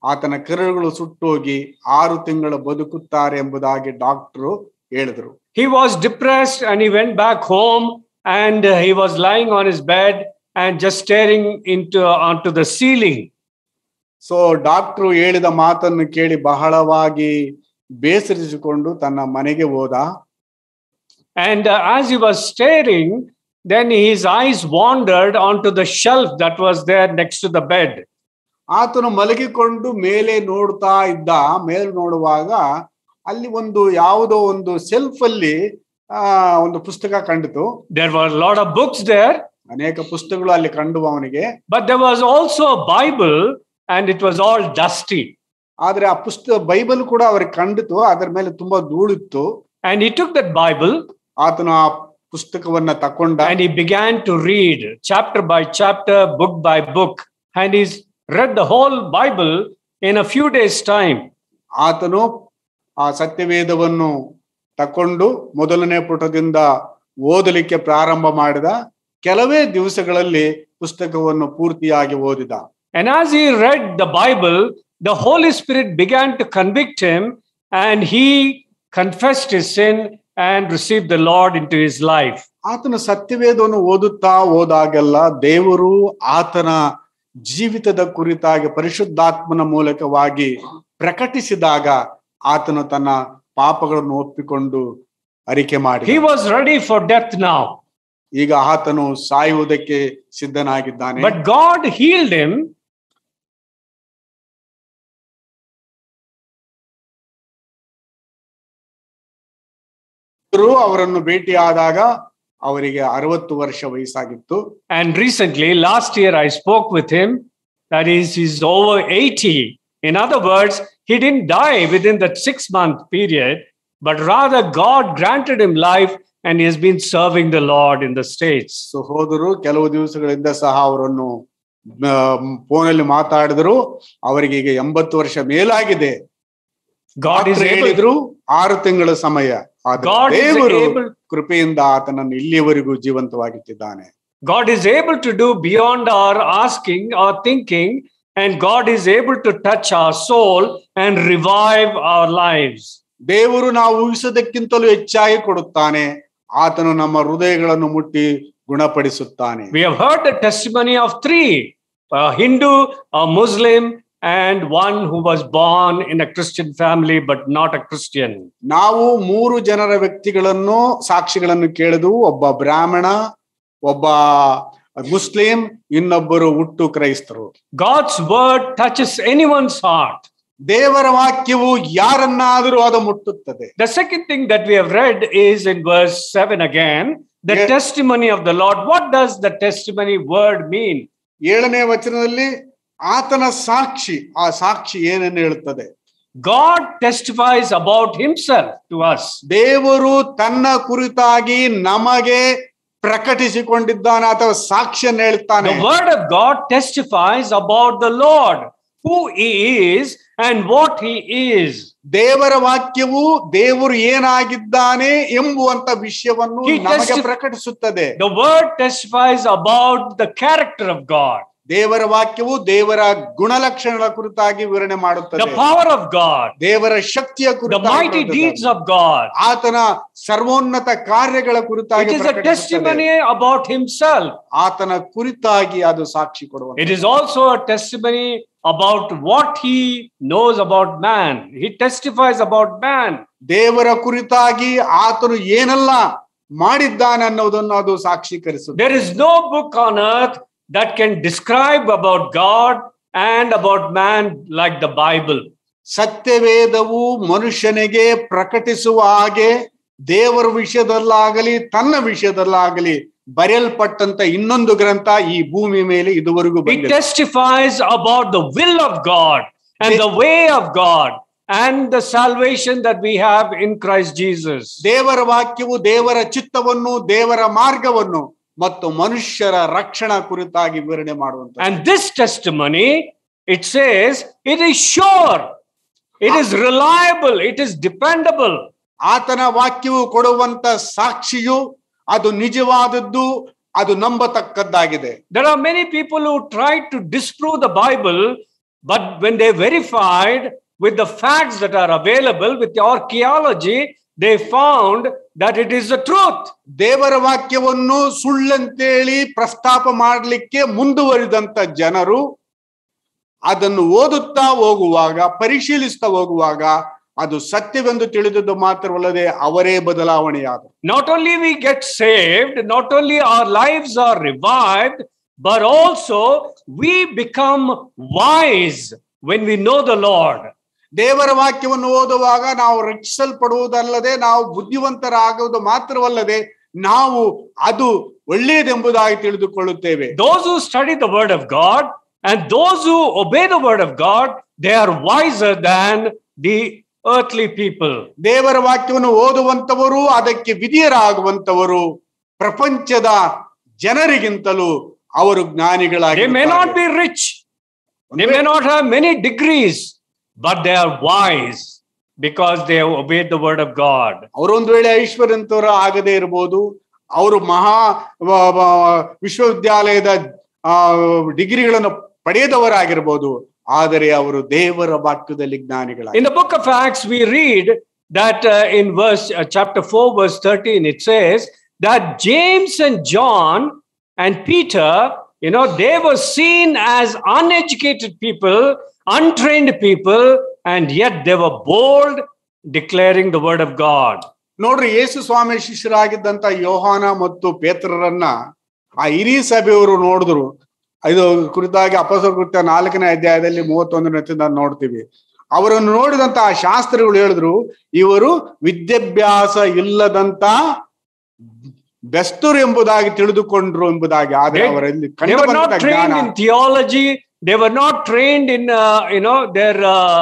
ಆತನ ಕರುಳುಗಳು ಸುಟ್ಟೋಗಿ 6 ತಿಂಗಳು ಬದುಕುತ್ತಾರೆ ಎಂಬುದಾಗಿ ಡಾಕ್ಟರು ಹೇಳಿದ್ರು. He was depressed and he went back home and he was lying on his bed and just staring onto the ceiling. So doctor ಹೇಳಿದ ಮಾತನ್ನು ಕೇಳಿ ಬಹಳವಾಗಿ ಬೇಸರಿಸಿಕೊಂಡು ತನ್ನ ಮನೆಗೆ ಹೋದ. And as he was staring, then his eyes wandered onto the shelf that was there next to the bed. ಆತನು ಮಲಗಿಕೊಂಡು ಮೇಲೆ ನೋಡ್ತಾ ಇದ್ದ. ಮೇಲೆ ನೋಡುವಾಗ ಅಲ್ಲಿ ಯಾವುದೋ ಒಂದು ಸೆಲ್ಫ್ ಅಲ್ಲಿ ಒಂದು ಪುಸ್ತಕ ಕಂಡಿತು. There were a lot of books there. ಅನೇಕ ಪುಸ್ತಕಗಳು ಅಲ್ಲಿ ಕಂಡು ಅವನಿಗೆ. But there was also a Bible and it was all dusty. ಆದ್ರೆ ಆ ಬೈಬಲ್ ಕೂಡ ಅವ್ರಿಗೆ ಕಂಡಿತು, ಅದರ ಮೇಲೆ ತುಂಬಾ ಧೂಳಿತ್ತು. And he took that Bible. ಆತನು ಆ ಪುಸ್ತಕವನ್ನ ತಕೊಂಡ. And he began to read chapter by chapter, book by book. And he's read the whole Bible in a few days' time. ಆತನು ಆ ಸತ್ಯವೇದವನ್ನು ತಕೊಂಡು ಮೊದಲನೇ ಪುಟದಿಂದ ಓದಲಿಕ್ಕೆ ಪ್ರಾರಂಭ ಮಾಡಿದ. ಕೆಲವೇ ದಿವಸಗಳಲ್ಲಿ ಪುಸ್ತಕವನ್ನು ಪೂರ್ತಿಯಾಗಿ ಓದಿದ. And as he read the Bible, the Holy Spirit began to convict him and he confessed his sin and received the Lord into his life. ಆತನ ಸತ್ಯವೇದವನ್ನು ಓದುತ್ತಾ ಹೋದಾಗೆಲ್ಲ ದೇವರು ಆತನ ಜೀವಿತದ ಕುರಿತಾಗಿ ಪರಿಶುದ್ಧಾತ್ಮನ ಮೂಲಕವಾಗಿ ಪ್ರಕಟಿಸಿದಾಗ ಆತನು ತನ್ನ ಪಾಪಗಳನ್ನು ಒಪ್ಪಿಕೊಂಡು ಅರಿಕೆ ಮಾಡಿ. He was ready for death now. ಈಗ ಆತನು ಸಾಯುವುದಕ್ಕೆ ಸಿದ್ಧನಾಗಿದ್ದಾನೆ. But God healed him. ಅವರನ್ನು ಭೇಟಿಯಾದಾಗ ಅವರಿಗೆ 60 ವರ್ಷ ವಯಸ್ಸಾಗಿತ್ತು. And recently, last year, I spoke with him. That is, he's over 80. In other words, he didn't die within that 6-month period, but rather God granted him life and he has been serving the Lord in the States. So ಹೋದರು, ಕೆಲವು ದಿವಸಗಳಿಂದ ಸಹ ಅವರನ್ನು ಫೋನಲ್ಲಿ ಮಾತಾಡಿದ್ರು. ಅವರಿಗೆ ಈಗ 80 ವರ್ಷ ಮೇಲಾಗಿದೆ. God is ಹೇಳಿದ್ರು 6 ತಿಂಗಳ ಸಮಯ. ದೇವರು ಕೃಪೆಯಿಂದ ಆತನನ್ನು ಇಲ್ಲಿಯವರೆಗೂ ಜೀವಂತವಾಗಿಟ್ಟಿದ್ದಾನೆ. God is able to do beyond our asking or thinking, and God is able to touch our soul and revive our lives. ದೇವರು ನಾವು ಊಹಿಸೋದಕ್ಕಿಂತಲೂ ಹೆಚ್ಚಾಗಿ ಕೊಡುತ್ತಾನೆ. ಆತನು ನಮ್ಮ ಹೃದಯಗಳನ್ನು ಮುಟ್ಟಿ ಗುಣಪಡಿಸುತ್ತಾನೆ. We have heard the testimony of 3, a Hindu, a Muslim, and one who was born in a Christian family but not a Christian. ನಾವು 3 ಜನರ ವ್ಯಕ್ತಿಗಳನ್ನು ಸಾಕ್ಷಿಗಳನ್ನು ಕೇಳಿದ್ವು. ಒಬ್ಬ ಬ್ರಾಹ್ಮಣ, ಒಬ್ಬ ಮುಸ್ಲಿಂ, ಇನ್ನೊಬ್ಬರು ಹುಟ್ಟು ಕ್ರೈಸ್ತರು. God's word touches anyone's heart. ದೇವರ ವಾಕ್ಯವು ಯಾರನ್ನಾದರೂ ಅದು ಮುಟ್ಟುತ್ತದೆ. The second thing that we have read is in verse 7 again, the testimony of the Lord. What does the testimony word mean? 7ನೇ ವಚನದಲ್ಲಿ ಆತನ ಸಾಕ್ಷಿ, ಆ ಸಾಕ್ಷಿ ಏನನ್ನು ಹೇಳುತ್ತದೆ? God testifies about himself to us. ದೇವರು ತನ್ನ ಕುರಿತಾಗಿ ನಮಗೆ ಪ್ರಕಟಿಸಿಕೊಂಡಿದ್ದಾನೆ ಅಥವಾ ಸಾಕ್ಷಿಯನ್ನು ಹೇಳ್ತಾನೆ. The word of God testifies about the Lord, who he is and what he is. ದೇವರ ವಾಕ್ಯವು ದೇವರು ಏನಾಗಿದ್ದಾನೆ ಎಂಬುವಂತ ವಿಷಯವನ್ನು ನಮಗೆ ಪ್ರಕಟಿಸುತ್ತದೆ. The word testifies about the character of God. ದೇವರ ವಾಕ್ಯವು ದೇವರ ಗುಣಲಕ್ಷಣಗಳ ಕುರಿತಾಗಿ ವಿವರಣೆ ಮಾಡುತ್ತದೆ. The power of God, ದೇವರ ಶಕ್ತಿಯ ಕುರಿತಾಗಿ, the mighty deeds of God, ಆತನ ಸರ್ವೋನ್ನತ ಕಾರ್ಯಗಳ ಕುರಿತಾಗಿ. It is a testimony about himself. ಆತನ ಕುರಿತಾಗಿ ಅದು ಸಾಕ್ಷಿ ಕೊಡುವುದು. It is also a testimony about what he knows about man. He testifies about man. ದೇವರ ಕುರಿತಾಗಿ ಆತನು ಏನೆಲ್ಲ ಮಾಡಿದ್ದಾನೆ ಅನ್ನೋದನ್ನು ಅದು ಸಾಕ್ಷೀಕರಿಸುತ್ತದೆ. There is no book on earth that can describe about God and about man like the Bible. ಸತ್ಯವೇದವು ಮನುಷ್ಯನಿಗೆ ಪ್ರಕಟಿಸುವ ಹಾಗೆ ದೇವರ ವಿಷಯದಲ್ಲಾಗಲಿ ತನ್ನ ವಿಷಯದಲ್ಲಾಗಲಿ ಬರೆಯಲ್ಪಟ್ಟಂತ ಇನ್ನೊಂದು ಗ್ರಂಥ ಈ ಭೂಮಿ ಮೇಲೆ ಇದುವರೆಗೂ ಬಂದಿಲ್ಲ. It testifies about the will of God and the way of God and the salvation that we have in Christ Jesus. ದೇವರ ವಾಕ್ಯವು ದೇವರ ಚಿತ್ತವನ್ನು, ದೇವರ ಮಾರ್ಗವನ್ನು ಮತ್ತು ಮನುಷ್ಯರ ರಕ್ಷಣಾ ಕುರಿತಾಗಿ ವಿವರಣೆ ಮಾಡುವಂತ. And this testimony, it says, it is sure, it is reliable, it is dependable. ಆತನ ವಾಕ್ಯವು ಕೊಡುವಂತ ಸಾಕ್ಷಿಯು ಅದು ನಿಜವಾದದ್ದು, ಅದು ನಂಬತಕ್ಕದ್ದಾಗಿದೆ. There are many people who try to disprove the Bible But when they verified with the facts that are available with archaeology, they found that it is the truth. ದೇವರ ವಾಕ್ಯವನ್ನು ಸುಳ್ಳಂತೇಳಿ ಪ್ರಸ್ತಾಪ ಮಾಡಲಿಕ್ಕೆ ಮುಂದುವರಿದಂತ ಜನರು ಅದನ್ನು ಓದುತ್ತಾ ಹೋಗುವಾಗ, ಪರಿಶೀಲಿಸ್ತಾ ಹೋಗುವಾಗ ಅದು ಸತ್ಯವೆಂದು ತಿಳಿದದ್ದು ಮಾತ್ರವಲ್ಲದೆ ಅವರೇ ಬದಲಾವಣೆಯಾದರು. Not only we get saved, not only our lives are revived, but also we become wise when we know the Lord. ದೇವರ ವಾಕ್ಯವನ್ನು ಓದುವಾಗ ನಾವು ರಕ್ಷಿಸಲ್ಪಡುವುದಲ್ಲದೆ ನಾವು ಬುದ್ಧಿವಂತರಾಗುವುದು ಮಾತ್ರವಲ್ಲದೆ ನಾವು ಅದು ಒಳ್ಳೆಯದೆಂಬುದಾಗಿ ತಿಳಿದುಕೊಳ್ಳುತ್ತೇವೆ. Those who study the word of God and those who obey the word of God, they are wiser than the earthly people. ದೇವರ ವಾಕ್ಯವನ್ನು ಓದುವಂತವರು, ಅದಕ್ಕೆ ವಿಧೇಯರಾಗುವಂತವರು ಪ್ರಪಂಚದ ಜನರಿಗಿಂತಲೂ ಅವರು ಜ್ಞಾನಿಗಳಾಗಿ. They may not be rich, they may not have many degrees, but they are wise because they have obeyed the word of God. ಅವರೊಂದು ವೇಳೆ ಐಶ್ವರ್ಯಂತವರು ಆಗದೇ ಇರಬಹುದು, ಅವರು ಮಹಾ ವಿಶ್ವವಿದ್ಯಾಲಯದ ಡಿಗ್ರಿಗಳನ್ನು ಪಡೆಯದವರಾಗಿರಬಹುದು, ಆದರೆ ಅವರು ದೇವರ ವಾಕ್ಯದಲ್ಲಿ ಜ್ಞಾನಿಗಳಾಗಿ. In the book of Acts we read that in chapter 4 verse 13 it says that James and John and Peter, they were seen as uneducated people, untrained people, and yet they were bold declaring the word of God. ನೋಡ್ರಿ, ಯೇಸು ಸ್ವಾಮಿ ಶಿಷ್ಯರಾಗಿದ್ದಂತ ಯೋಹಾನ ಮತ್ತು ಪೇತ್ರರನ್ನ ಆ ಹಿರಿಯ ಸಭೆಯವರು ನೋಡಿದ್ರು. ಇದು ಕುರಿತಾಗಿ ಅಪೊಸ್ತಲರ ಕೃತ್ಯ 4ನೇ ಅಧ್ಯಾಯದಲ್ಲಿ 31 ನೋಡ್ತೀವಿ. ಅವರನ್ನು ನೋಡಿದಂತ ಆ ಶಾಸ್ತ್ರಿಗಳು ಹೇಳಿದ್ರು, ಇವರು ವಿದ್ಯಾಭ್ಯಾಸ ಇಲ್ಲದಂತ ಬೆಸ್ತರು ಎಂಬುದಾಗಿ ತಿಳಿದುಕೊಂಡ್ರು ಎಂಬುದಾಗಿ. ಆದರೆ ಅವರಲ್ಲಿ they were not trained in theology, they were not trained in their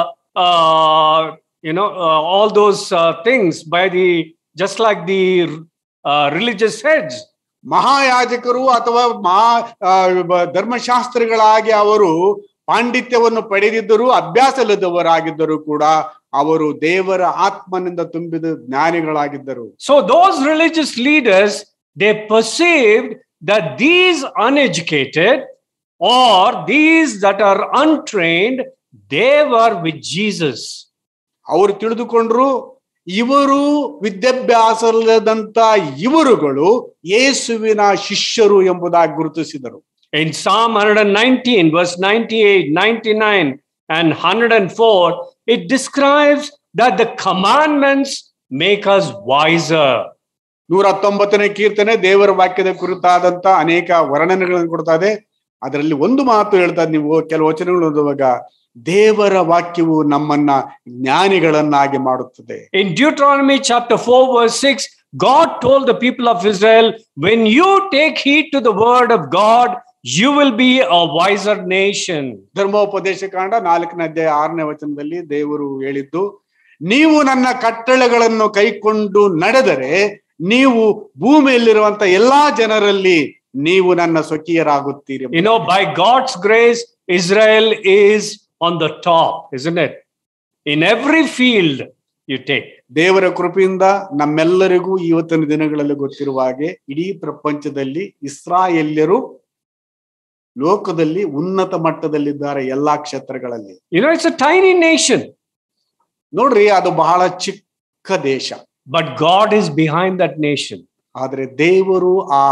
all those things by the just like the religious heads. ಮಹಾಯಾಜಕರು ಅಥವಾ ಧರ್ಮಶಾಸ್ತ್ರಿಗಳಾಗಿ ಅವರು ಪಾಂಡಿತ್ಯವನ್ನು ಪಡೆದಿದ್ದರು, ಅಭ್ಯಾಸ ಇಲ್ಲದವರಾಗಿದ್ದರು ಕೂಡ ಅವರು ದೇವರ ಆತ್ಮನಿಂದ ತುಂಬಿದ ಜ್ಞಾನಿಗಳಾಗಿದ್ದರು. So those religious leaders, they perceived that these uneducated or these that are untrained, they were with Jesus. ಅವರು ತಿಳಿದುಕೊಂಡ್ರು, ಇವರು ವಿದ್ಯಾಭ್ಯಾಸ ಇಲ್ಲದಂತ ಇವರುಗಳು ಯೇಸುವಿನ ಶಿಷ್ಯರು ಎಂಬುದಾಗಿ ಗುರುತಿಸಿದರು. In Psalm 119 verse 98, 99 and 104, it describes that the commandments make us wiser. 119ನೇ ಕೀರ್ತನೆ ದೇವರ ವಾಕ್ಯದ ಕುರಿತಾದಂತ ಅನೇಕ ವರ್ಣನೆಗಳನ್ನು ಕೊಡ್ತಾ ಇದೆ. ಅದರಲ್ಲಿ ಒಂದು ಮಾತು ಹೇಳ್ತಾ, ನೀವು ಕೆಲವು ವಚನಗಳು ಓದುವಾಗ ದೇವರ ವಾಕ್ಯವು ನಮ್ಮನ್ನ ಜ್ಞಾನಿಗಳನ್ನಾಗಿ ಮಾಡುತ್ತದೆ. In Deuteronomy chapter 4 verse 6, God told the people of Israel, when you take heed to the word of God, you will be a wiser nation. ಧರ್ಮೋಪದೇಶ ಕಾಂಡ 4ನೇ ಅಧ್ಯಾಯ 6ನೇ ವಚನದಲ್ಲಿ ದೇವರು ಹೇಳಿದ್ದು, ನೀವು ನನ್ನ ಕಟ್ಟಳೆಗಳನ್ನು ಕೈಕೊಂಡು ನಡೆದರೆ ನೀವು ಭೂಮಿಯಲ್ಲಿರುವಂತ ಎಲ್ಲಾ ಜನರಲ್ಲಿ ನೀವು ನನ್ನ ಸ್ವಕೀಯರಾಗುತ್ತೀರಿ. By God's grace, Israel is on the top, isn't it? In every field you take. ದೇವರ ಕೃಪೆಯಿಂದ ನಮ್ಮೆಲ್ಲರಿಗೂ ಇವತ್ತಿನ ದಿನಗಳಲ್ಲಿ ಗೊತ್ತಿರುವ ಹಾಗೆ ಇಡೀ ಪ್ರಪಂಚದಲ್ಲಿ ಇಸ್ರಾಯೇಲ್ಯರು ಲೋಕದಲ್ಲಿ ಉನ್ನತ ಮಟ್ಟದಲ್ಲಿದ್ದಾರೆ ಎಲ್ಲಾ ಕ್ಷೇತ್ರಗಳಲ್ಲಿ. It's a tiny nation. ನೋಡ್ರಿ, ಅದು ಬಹಳ ಚಿಕ್ಕ ದೇಶ. But God is behind that nation. ಆದ್ರೆ ದೇವರು ಆ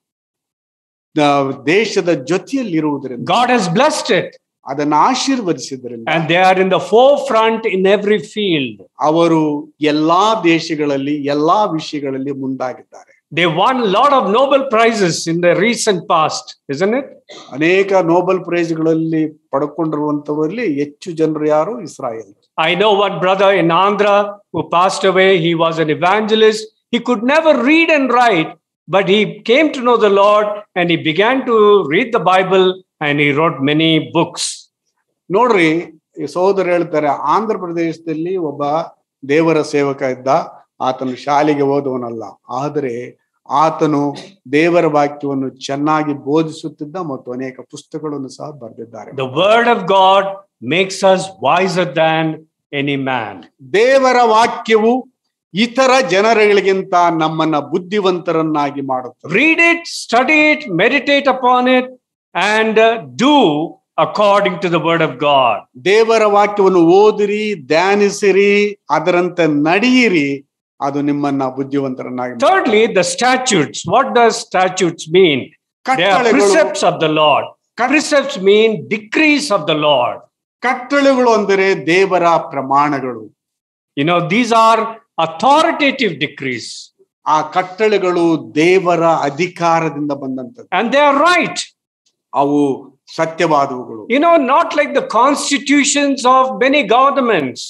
ದೇಶದ ಜೊತೆಯಲ್ಲಿರುವುದರಿಂದ God has blessed it. ಅದನ್ನು ಆಶೀರ್ವದಿಸಿದ್ರಿಂದ, and they are in the forefront in every field. ಅವರು ಎಲ್ಲಾ ದೇಶಗಳಲ್ಲಿ ಎಲ್ಲಾ ವಿಷಯಗಳಲ್ಲಿ ಮುಂದಾಗಿದ್ದಾರೆ. They won a lot of Nobel prizes in the recent past, isn't it? ಅನೇಕ ನೋಬೆಲ್ ಪ್ರೈಸ್ಗಳಲ್ಲಿ ಪಡೆದುಕೊಂಡಿರುವಂತವರಲ್ಲಿ ಹೆಚ್ಚು ಜನರು ಯಾರು? Israel. I know one brother in Andhra who passed away. He was an evangelist. He could never read and write, but he came to know the Lord and he began to read the Bible and he wrote many books. ನೋಡ್ರಿ, ಸಹೋದರ ಹೇಳ್ತಾರೆ, ಆಂಧ್ರ ಪ್ರದೇಶದಲ್ಲಿ ಒಬ್ಬ ದೇವರ ಸೇವಕ ಇದ್ದ. ಆತನು ಶಾಲೆಗೆ ಓದುವನಲ್ಲ, ಆದರೆ ಆತನು ದೇವರ ವಾಕ್ಯವನ್ನು ಚೆನ್ನಾಗಿ ಬೋಧಿಸುತ್ತಿದ್ದ ಮತ್ತು ಅನೇಕ ಪುಸ್ತಕಗಳನ್ನು ಸಹ ಬರೆದಿದ್ದಾರೆ. The word of God makes us wiser than any man. ದೇವರ ವಾಕ್ಯವು ಇತರ ಜನರುಗಳಿಗಿಂತ ನಮ್ಮನ್ನ ಬುದ್ಧಿವಂತರನ್ನಾಗಿ ಮಾಡುತ್ತದೆ. Read it, study it, meditate upon it, and do according to the word of God. ದೇವರ ವಾಕ್ಯವನ್ನು ಓದಿರಿ, ಧ್ಯಾನಿಸಿರಿ, ಅದರಂತೆ ನಡೆಯಿರಿ, ಅದು ನಿಮ್ಮನ್ನ ಬುದ್ಧಿವಂತರನ್ನಾಗಿ. Thirdly, the statutes. What does statutes mean? They are precepts of the Lord. Precepts mean decrees of the Lord. ಕಟ್ಟಳೆಗಳು ಅಂದರೆ ದೇವರ ಪ್ರಮಾಣಗಳು. You know, these are authoritative decrees. ಆ ಕಟ್ಟಳೆಗಳು ದೇವರ ಅಧಿಕಾರದಿಂದ ಬಂದಂತದ್ದು. And they are right. ಅವು ಸತ್ಯವಾದವುಗಳು. You know, not like the constitutions of many governments.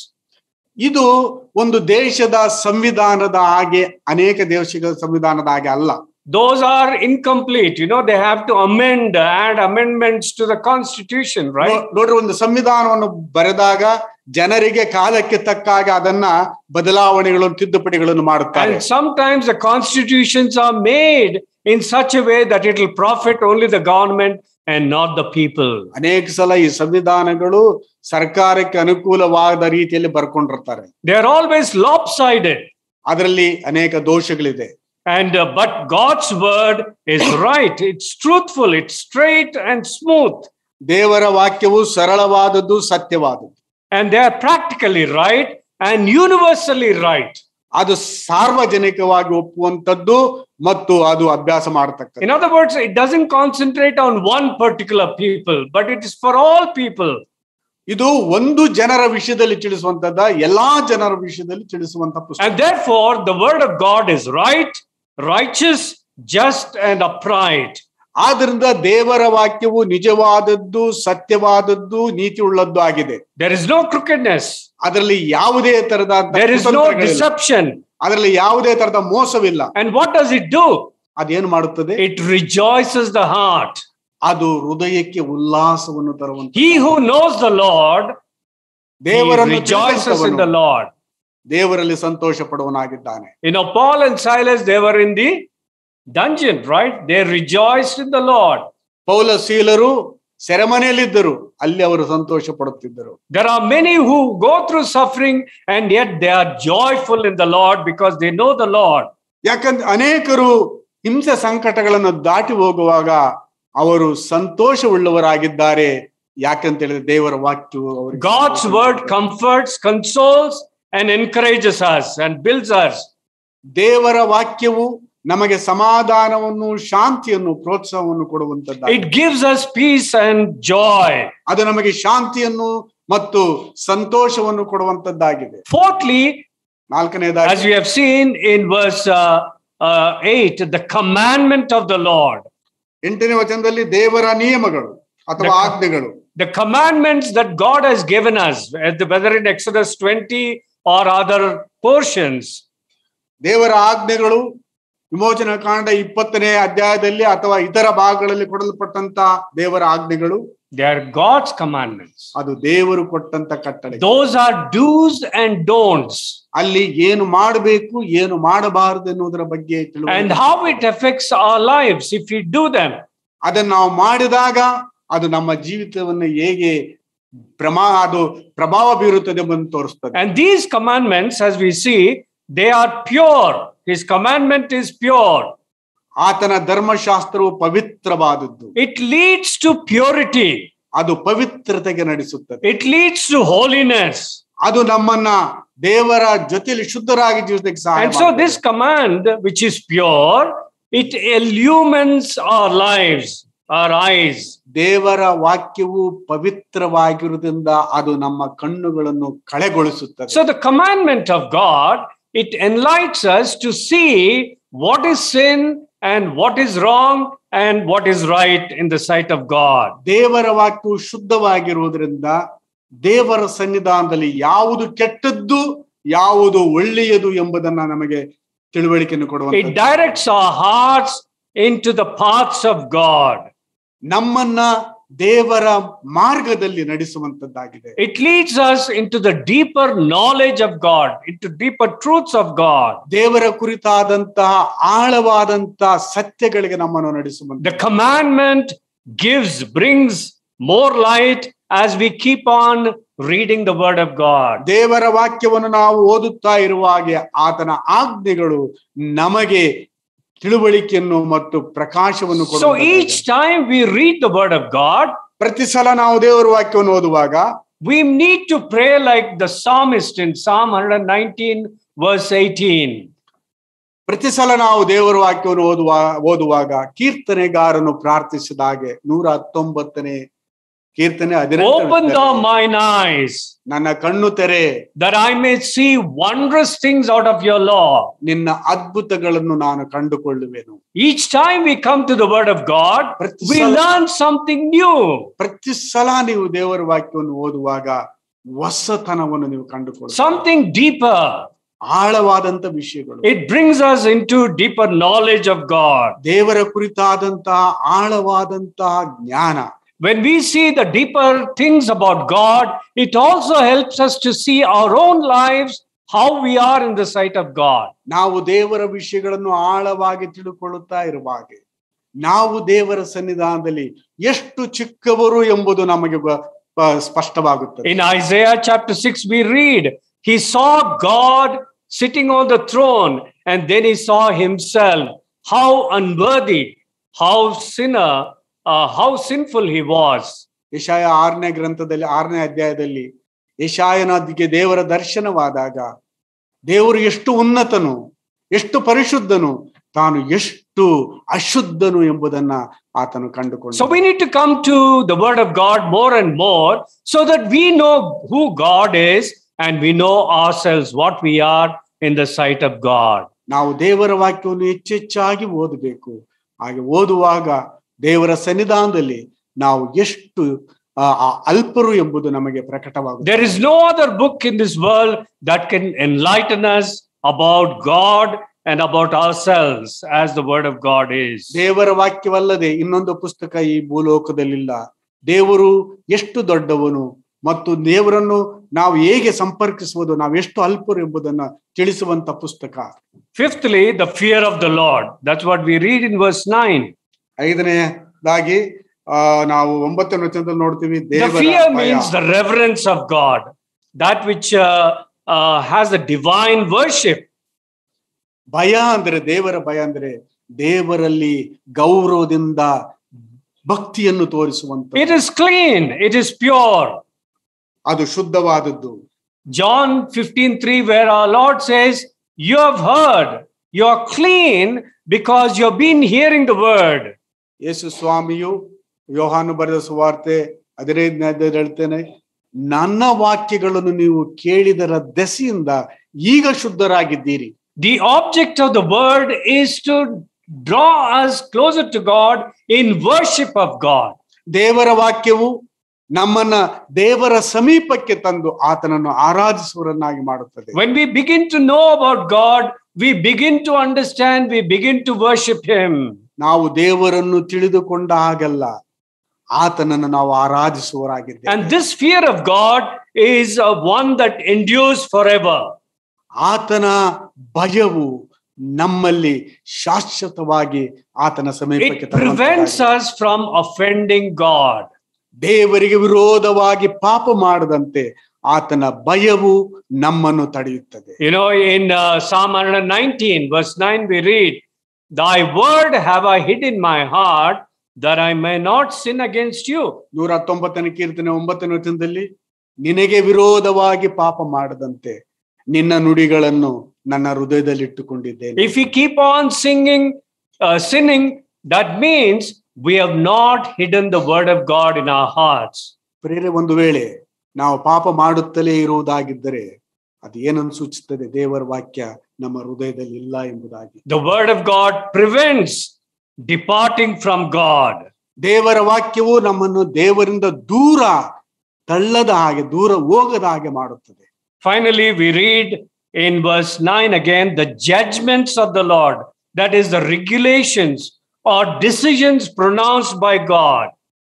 ಇದು ಒಂದು ದೇಶದ ಸಂವಿಧಾನದ ಹಾಗೆ, ಅನೇಕ ದೇಶಗಳ ಸಂವಿಧಾನದ ಹಾಗೆ ಅಲ್ಲ. Those are incomplete. You know, they have to add amendments to the constitution, right? ನೋಡ್ರಿ, ಒಂದು ಸಂವಿಧಾನವನ್ನು ಬರೆದಾಗ ಜನರಿಗೆ ಕಾಲಕ್ಕೆ ತಕ್ಕ ಹಾಗೆ ಅದನ್ನ ಬದಲಾವಣೆಗಳನ್ನು, ತಿದ್ದುಪಡಿಗಳನ್ನು ಮಾಡುತ್ತಾರೆ. And sometimes the constitutions are made in such a way that it will profit only the government and not the people. ಅನೇಕ ಸಲ ಈ ಸಂವಿಧಾನಗಳು ಸರ್ಕಾರಕ್ಕೆ ಅನುಕೂಲವಾದ ರೀತಿಯಲ್ಲಿ ಬರ್ಕೊಂಡಿರ್ತಾರೆ. They are always lopsided. ಅದರಲ್ಲಿ ಅನೇಕ ದೋಷಗಳಿದೆ. And but God's word is right. It's truthful. It's straight and smooth. ದೇವರ ವಾಕ್ಯವು ಸರಳವಾದದ್ದು, ಸತ್ಯವಾದದ್ದು. And they are practically right and universally right. ಅದು ಸಾರ್ವಜನಿಕವಾಗಿ ಒಪ್ಪುವಂತದ್ದು ಮತ್ತು ಅದು ಅಭ್ಯಾಸ ಮಾಡತಕ್ಕದ್ದು. In other words, it doesn't concentrate on one particular people, but it is for all people. ಇದು ಒಂದು ಜನರ ವಿಷಯದಲ್ಲಿ ತಿಳಿಸುವಂತದ್ದ, ಎಲ್ಲಾ ಜನರ ವಿಷಯದಲ್ಲಿ ತಿಳಿಸುವಂತ ಪುಸ್ತಕ. And therefore the word of God is right, righteous, just and upright. ಆದ್ರಿಂದ ದೇವರ ವಾಕ್ಯವು ನಿಜವಾದದ್ದು, ಸತ್ಯವಾದದ್ದು, ನೀತಿ ಉಳ್ಳದ್ದು ಆಗಿದೆ. There is no crookedness. ಅದರಲ್ಲಿ ಯಾವುದೇ ತರದ There is no deception. ಅದರಲ್ಲಿ ಯಾವುದೇ ತರದ ಮೋಸವಿಲ್ಲ. And what does it do? ಅದೇನು ಮಾಡುತ್ತದೆ? It rejoices the heart. ಅದು ಹೃದಯಕ್ಕೆ ಉಲ್ಲಾಸವನ್ನು ತರುವಂತ. He who knows the Lord, ದೇವರನ್ನು rejoices in the Lord. ದೇವರಲ್ಲಿ ಸಂತೋಷ ಪಡುವನಾಗಿದ್ದಾನೆ. You know, Paul and Silas, they were in the dungeon, right? They rejoiced in the Lord. ಪೌಲ ಸೀಲರು ಸೆರೆಮನೆಯಲ್ಲಿದ್ದರು, ಅಲ್ಲಿ ಅವರು ಸಂತೋಷ ಪಡುತ್ತಿದ್ದರು. There are many who go through suffering and yet they are joyful in the Lord because they know the Lord. ಯಾಕಂದ್ರೆ ಅನೇಕರು ಹಿಂಸೆ ಸಂಕಟಗಳನ್ನು ದಾಟಿ ಹೋಗುವಾಗ ಅವರು ಸಂತೋಷವುಳ್ಳವರಾಗಿದ್ದಾರೆ. ಯಾಕಂತ ಹೇಳಿದ್ರೆ ದೇವರ ವಾಕ್ಯವು God's word comforts, consoles and encourages us and builds us. ದೇವರ ವಾಕ್ಯವು ನಮಗೆ ಸಮಾಧಾನವನ್ನು, ಶಾಂತಿಯನ್ನು, ಪ್ರೋತ್ಸಾಹವನ್ನು ಕೊಡುವಂತದ್ದು. It gives us peace and joy. ಅದು ನಮಗೆ ಶಾಂತಿಯನ್ನು ಮತ್ತು ಸಂತೋಷವನ್ನು ಕೊಡುವಂತದ್ದಾಗಿದೆ. Fourthly, ನಾಲ್ಕನೇದಾಗಿ, as we have seen in verse 8, the commandment of the Lord. 8ನೇ ವಚನದಲ್ಲಿ ದೇವರ ನಿಯಮಗಳು ಅಥವಾ ಆಜ್ಞೆಗಳು. The commandments that God has given us, whether in Exodus 20 or other portions. ದೇವರ ಆಜ್ಞೆಗಳು ವಿಮೋಚನಾ ಕಾಂಡ 20ನೇ ಅಧ್ಯಾಯದಲ್ಲಿ ಅಥವಾ ಇತರ ಭಾಗಗಳಲ್ಲಿ ಕೊಡಲ್ಪಟ್ಟಂತ ದೇವರ ಆಜ್ಞೆಗಳು, they are God's commandments. ಅದು ದೇವರು ಕೊಟ್ಟಂತ ಕಟ್ಟಳೆ. Those are do's and don'ts. ಅಲ್ಲಿ ಏನು ಮಾಡಬೇಕು, ಏನು ಮಾಡಬಾರದು ಎನ್ನುವುದರ ಬಗ್ಗೆ ತಿಳುವಳಿಕೆ. And how it affects our lives if we do them. ಅದನ್ನು ನಾವು ಮಾಡಿದಾಗ ಅದು ನಮ್ಮ ಜೀವಿತವನ್ನು ಹೇಗೆ ಪ್ರಭಾವ ಬೀರುತ್ತದೆ ಎಂಬುದನ್ನು ತೋರಿಸ್ತದೆ. And these commandments, as we see, they are pure. His commandment is pure. ಆತನ ಧರ್ಮಶಾಸ್ತ್ರವು ಪವಿತ್ರವಾದದ್ದು. It leads to purity. ಅದು ಪವಿತ್ರತೆಗೆ ನಡೆಸುತ್ತದೆ. It leads to holiness. ಅದು ನಮ್ಮನ್ನ ದೇವರ ಜೊತೆಯಲ್ಲಿ ಶುದ್ಧರಾಗಿ ಜೀವಿಸಲಿಕ್ಕೆ ಸಹಾಯ And so this command, which is pure, it illumines our lives, our eyes. ದೇವರ ವಾಕ್ಯವು ಪವಿತ್ರವಾಗಿರುವುದರಿಂದ ಅದು ನಮ್ಮ ಕಣ್ಣುಗಳನ್ನು ಕಳೆಗೊಳಿಸುತ್ತದೆ. So the commandment of God, it enlightens us to see what is sin and what is wrong and what is right in the sight of God. ದೇವರ ವಾಕ್ಯವು ಶುದ್ಧವಾಗಿರುವುದರಿಂದ ದೇವರ ಸನ್ನಿಧಾನದಲ್ಲಿ ಯಾವುದು ಕೆಟ್ಟದ್ದು, ಯಾವುದು ಒಳ್ಳೆಯದು ಎಂಬುದನ್ನ ನಮಗೆ ತಿಳುವಳಿಕೆಯನ್ನು ಕೊಡುವಂತ. It directs our hearts into the paths of God. ನಮ್ಮನ್ನ ದೇವರ ಮಾರ್ಗದಲ್ಲಿ ನಡೆಸುವಂತದ್ದಾಗಿದೆ. It leads us into the deeper knowledge of God, into deeper truths of God. ದೇವರ ಕುರಿತಾದಂತಹ ಆಳವಾದಂತಹ ಸತ್ಯಗಳಿಗೆ ನಮ್ಮನ್ನು ನಡೆಸುವಂತ. The commandment brings more light as we keep on reading the word of God. ದೇವರ ವಾಕ್ಯವನ್ನು ನಾವು ಓದುತ್ತಾ ಇರುವ ಹಾಗೆ ಆತನ ಆಜ್ಞೆಗಳು ನಮಗೆ ತಿಳುವಳಿಕೆಯನ್ನು ಮತ್ತು ಪ್ರಕಾಶವನ್ನು ಕೊಡುತ್ತವೆ. So each time we read the word of God, ಪ್ರತಿ ಸಲ ನಾವು ದೇವರ ವಾಕ್ಯವನ್ನು ಓದುವಾಗ we need to pray like the psalmist in Psalm 119 verse 18. ಪ್ರತಿ ಸಲ ನಾವು ದೇವರ ವಾಕ್ಯವನ್ನು ಓದುವಾಗ ಕೀರ್ತನೆಗಾರನು ಪ್ರಾರ್ಥಿಸಿದ ಹಾಗೆ 119ನೇ ಕೀರ್ತನೆ 18. Open thou mine eyes, ನನ್ನ ಕಣ್ಣು ತೆರೆ, that I may see wondrous things out of your law. ನಿನ್ನ ಅದ್ಭುತಗಳನ್ನು ನಾನು ಕಂಡುಕೊಳ್ಳುವೆನು. Each time we come to the word of God, we learn something new. ಪ್ರತಿ ಸಲ ನೀವು ದೇವರ ವಾಕ್ಯವನ್ನು ಓದುವಾಗ ಹೊಸತನವನ್ನು ನೀವು ಕಂಡುಕೊಳ್ಳುತ್ತೀರಿ. Something deeper. ಆಳವಾದಂತ ವಿಷಯಗಳು. It brings us into deeper knowledge of God. ದೇವರ ಕುರಿತಾದಂತಹ ಆಳವಾದಂತಹ ಜ್ಞಾನ. When we see the deeper things about God, it also helps us to see our own lives, how we are in the sight of God. ನಾವು ದೇವರ ವಿಷಯಗಳನ್ನು ಆಳವಾಗಿ ತಿಳುಕೊಳ್ಳುತ್ತಾ ಇರುವಾಗ ನಾವು ದೇವರ ಸನ್ನಿಧಾನದಲ್ಲಿ ಎಷ್ಟು ಚಿಕ್ಕವರು ಎಂಬುದು ನಮಗೆ ಸ್ಪಷ್ಟವಾಗುತ್ತದೆ. In Isaiah chapter 6 we read, he saw God sitting on the throne and then he saw himself, how unworthy, how sinful he was. ಯೆಶಾಯ 6ನೇ ಗ್ರಂಥದಲ್ಲಿ 6ನೇ ಅಧ್ಯಾಯದಲ್ಲಿ ಯೆಶಾಯನಿಗೆ ದೇವರ ದರ್ಶನವಾದಾಗ ದೇವರು ಎಷ್ಟು ಉನ್ನತನು, ಎಷ್ಟು ಪರಿಶುದ್ಧನು, ತಾನು ಎಷ್ಟು ಅಶುದ್ಧನು ಎಂಬುದನ್ನ ಆತನು ಕಂಡುಕೊಂಡ. So we need to come to the word of God more and more so that we know who God is and we know ourselves what we are in the sight of God. ನಾವು ದೇವರ ವಾಕ್ಯವನ್ನು ಹೆಚ್ಚೆಚ್ಚಾಗಿ ಓದಬೇಕು. ಹಾಗೆ ಓದುವಾಗ ದೇವರ ಸನ್ನಿಧಾನದಲ್ಲಿ ನಾವು ಎಷ್ಟು ಅಲ್ಪರು ಎಂಬುದು ನಮಗೆ ಪ್ರಕಟವಾಗುತ್ತದೆ. There is no other book in this world that can enlighten us about God and about ourselves as the word of God is. ದೇವರ ವಾಕ್ಯವಲ್ಲದೆ ಇನ್ನೊಂದು ಪುಸ್ತಕ ಈ ಭೂಲೋಕದಲ್ಲಿಲ್ಲ. ದೇವರು ಎಷ್ಟು ದೊಡ್ಡವನು ಮತ್ತು ದೇವರನ್ನು ನಾವು ಹೇಗೆ ಸಂಪರ್ಕಿಸುವುದು, ನಾವು ಎಷ್ಟು ಅಲ್ಪರು ಎಂಬುದನ್ನು ತಿಳಿಸುವಂತ ಪುಸ್ತಕ. Fifthly, the fear of the Lord. That's what we read in verse 9. ಐದನೇದಾಗಿ ನಾವು 9ನೇ ವಚನದಲ್ಲಿ ನೋಡ್ತೀವಿ, the fear means the reverence of God, that which has a divine worship. ಭಯ ಅಂದ್ರೆ, ದೇವರ ಭಯ ಅಂದ್ರೆ ದೇವರಲ್ಲಿ ಗೌರವದಿಂದ ಭಕ್ತಿಯನ್ನು ತೋರಿಸುವಂತ. It is clean, it is pure. ಅದು ಶುದ್ಧವಾದದ್ದು. John 15:3 where our Lord says, you have heard, you are clean because you have been hearing the word. ಯೇಸು ಸ್ವಾಮಿಯು ಯೋಹಾನು ಬರೆದ ಸುವಾರ್ತೆ 15ನೇ ಅಧ್ಯಾಯದಲ್ಲಿ ಹೇಳ್ತೇನೆ, ನನ್ನ ವಾಕ್ಯಗಳನ್ನು ನೀವು ಕೇಳಿದರ ದೆಸೆಯಿಂದ ಈಗ ಶುದ್ಧರಾಗಿದ್ದೀರಿ. The object of the word is to draw us closer to God in worship of God. ದೇವರ ವಾಕ್ಯವು ನಮ್ಮನ್ನ ದೇವರ ಸಮೀಪಕ್ಕೆ ತಂದು ಆತನನ್ನು ಆರಾಧಿಸುವವರನ್ನಾಗಿ ಮಾಡುತ್ತದೆ. When we begin to know about God, we begin to understand, we begin to worship him. ನಾವು ದೇವರನ್ನು ತಿಳಿದುಕೊಂಡ ಹಾಗಲ್ಲ, ಆತನನ್ನು ನಾವು ಆರಾಧಿಸುವವರಾಗಿದ್ದೇವೆ. And this fear of God is one that endures forever. ಆತನ ಭಯವು ನಮ್ಮಲ್ಲಿ ಶಾಶ್ವತವಾಗಿ ಆತನ ಸಮೀಪಕ್ಕೆ It prevents us from offending God. ದೇವರಿಗೆ ವಿರೋಧವಾಗಿ ಪಾಪ ಮಾಡದಂತೆ ಆತನ ಭಯವು ನಮ್ಮನ್ನು ತಡೆಯುತ್ತದೆ. You know, in Psalm 119 verse 9 we read, thy word have I hid in my heart that I may not sin against you. 119ನೇ ಕೀರ್ತನೆ 9ನೇ ವಚನದಲ್ಲಿ, ನಿನಗೆ ವಿರೋಧವಾಗಿ ಪಾಪ ಮಾಡದಂತೆ ನಿನ್ನ ನುಡಿಗಳನ್ನು ನನ್ನ ಹೃದಯದಲ್ಲಿ ಇಟ್ಟುಕೊಂಡಿದ್ದೇನೆ. If we keep on sinning, that means we have not hidden the word of God in our hearts. ಪ್ರೇರೆ, ಒಂದು ವೇಳೆ ನಾವು ಪಾಪ ಮಾಡುತ್ತಲೇ ಇರುವುದಾಗಿದ್ದರೆ ಅದು ಏನನ್ನು ಸೂಚಿಸುತ್ತದೆ? ದೇವರ ವಾಕ್ಯ ನಮ್ಮ ಹೃದಯದಲ್ಲಿ ಇಲ್ಲ ಎಂಬುದಾಗಿ. The word of God prevents departing from God. ದೇವರ ವಾಕ್ಯವು ನಮ್ಮನ್ನು ದೇವರಿಂದ ದೂರ ತಳ್ಳದ ಹಾಗೆ, ದೂರ ಹೋಗದ ಹಾಗೆ ಮಾಡುತ್ತದೆ. Finally, we read in verse 9 again, the judgments of the Lord, that is the regulations or decisions pronounced by God.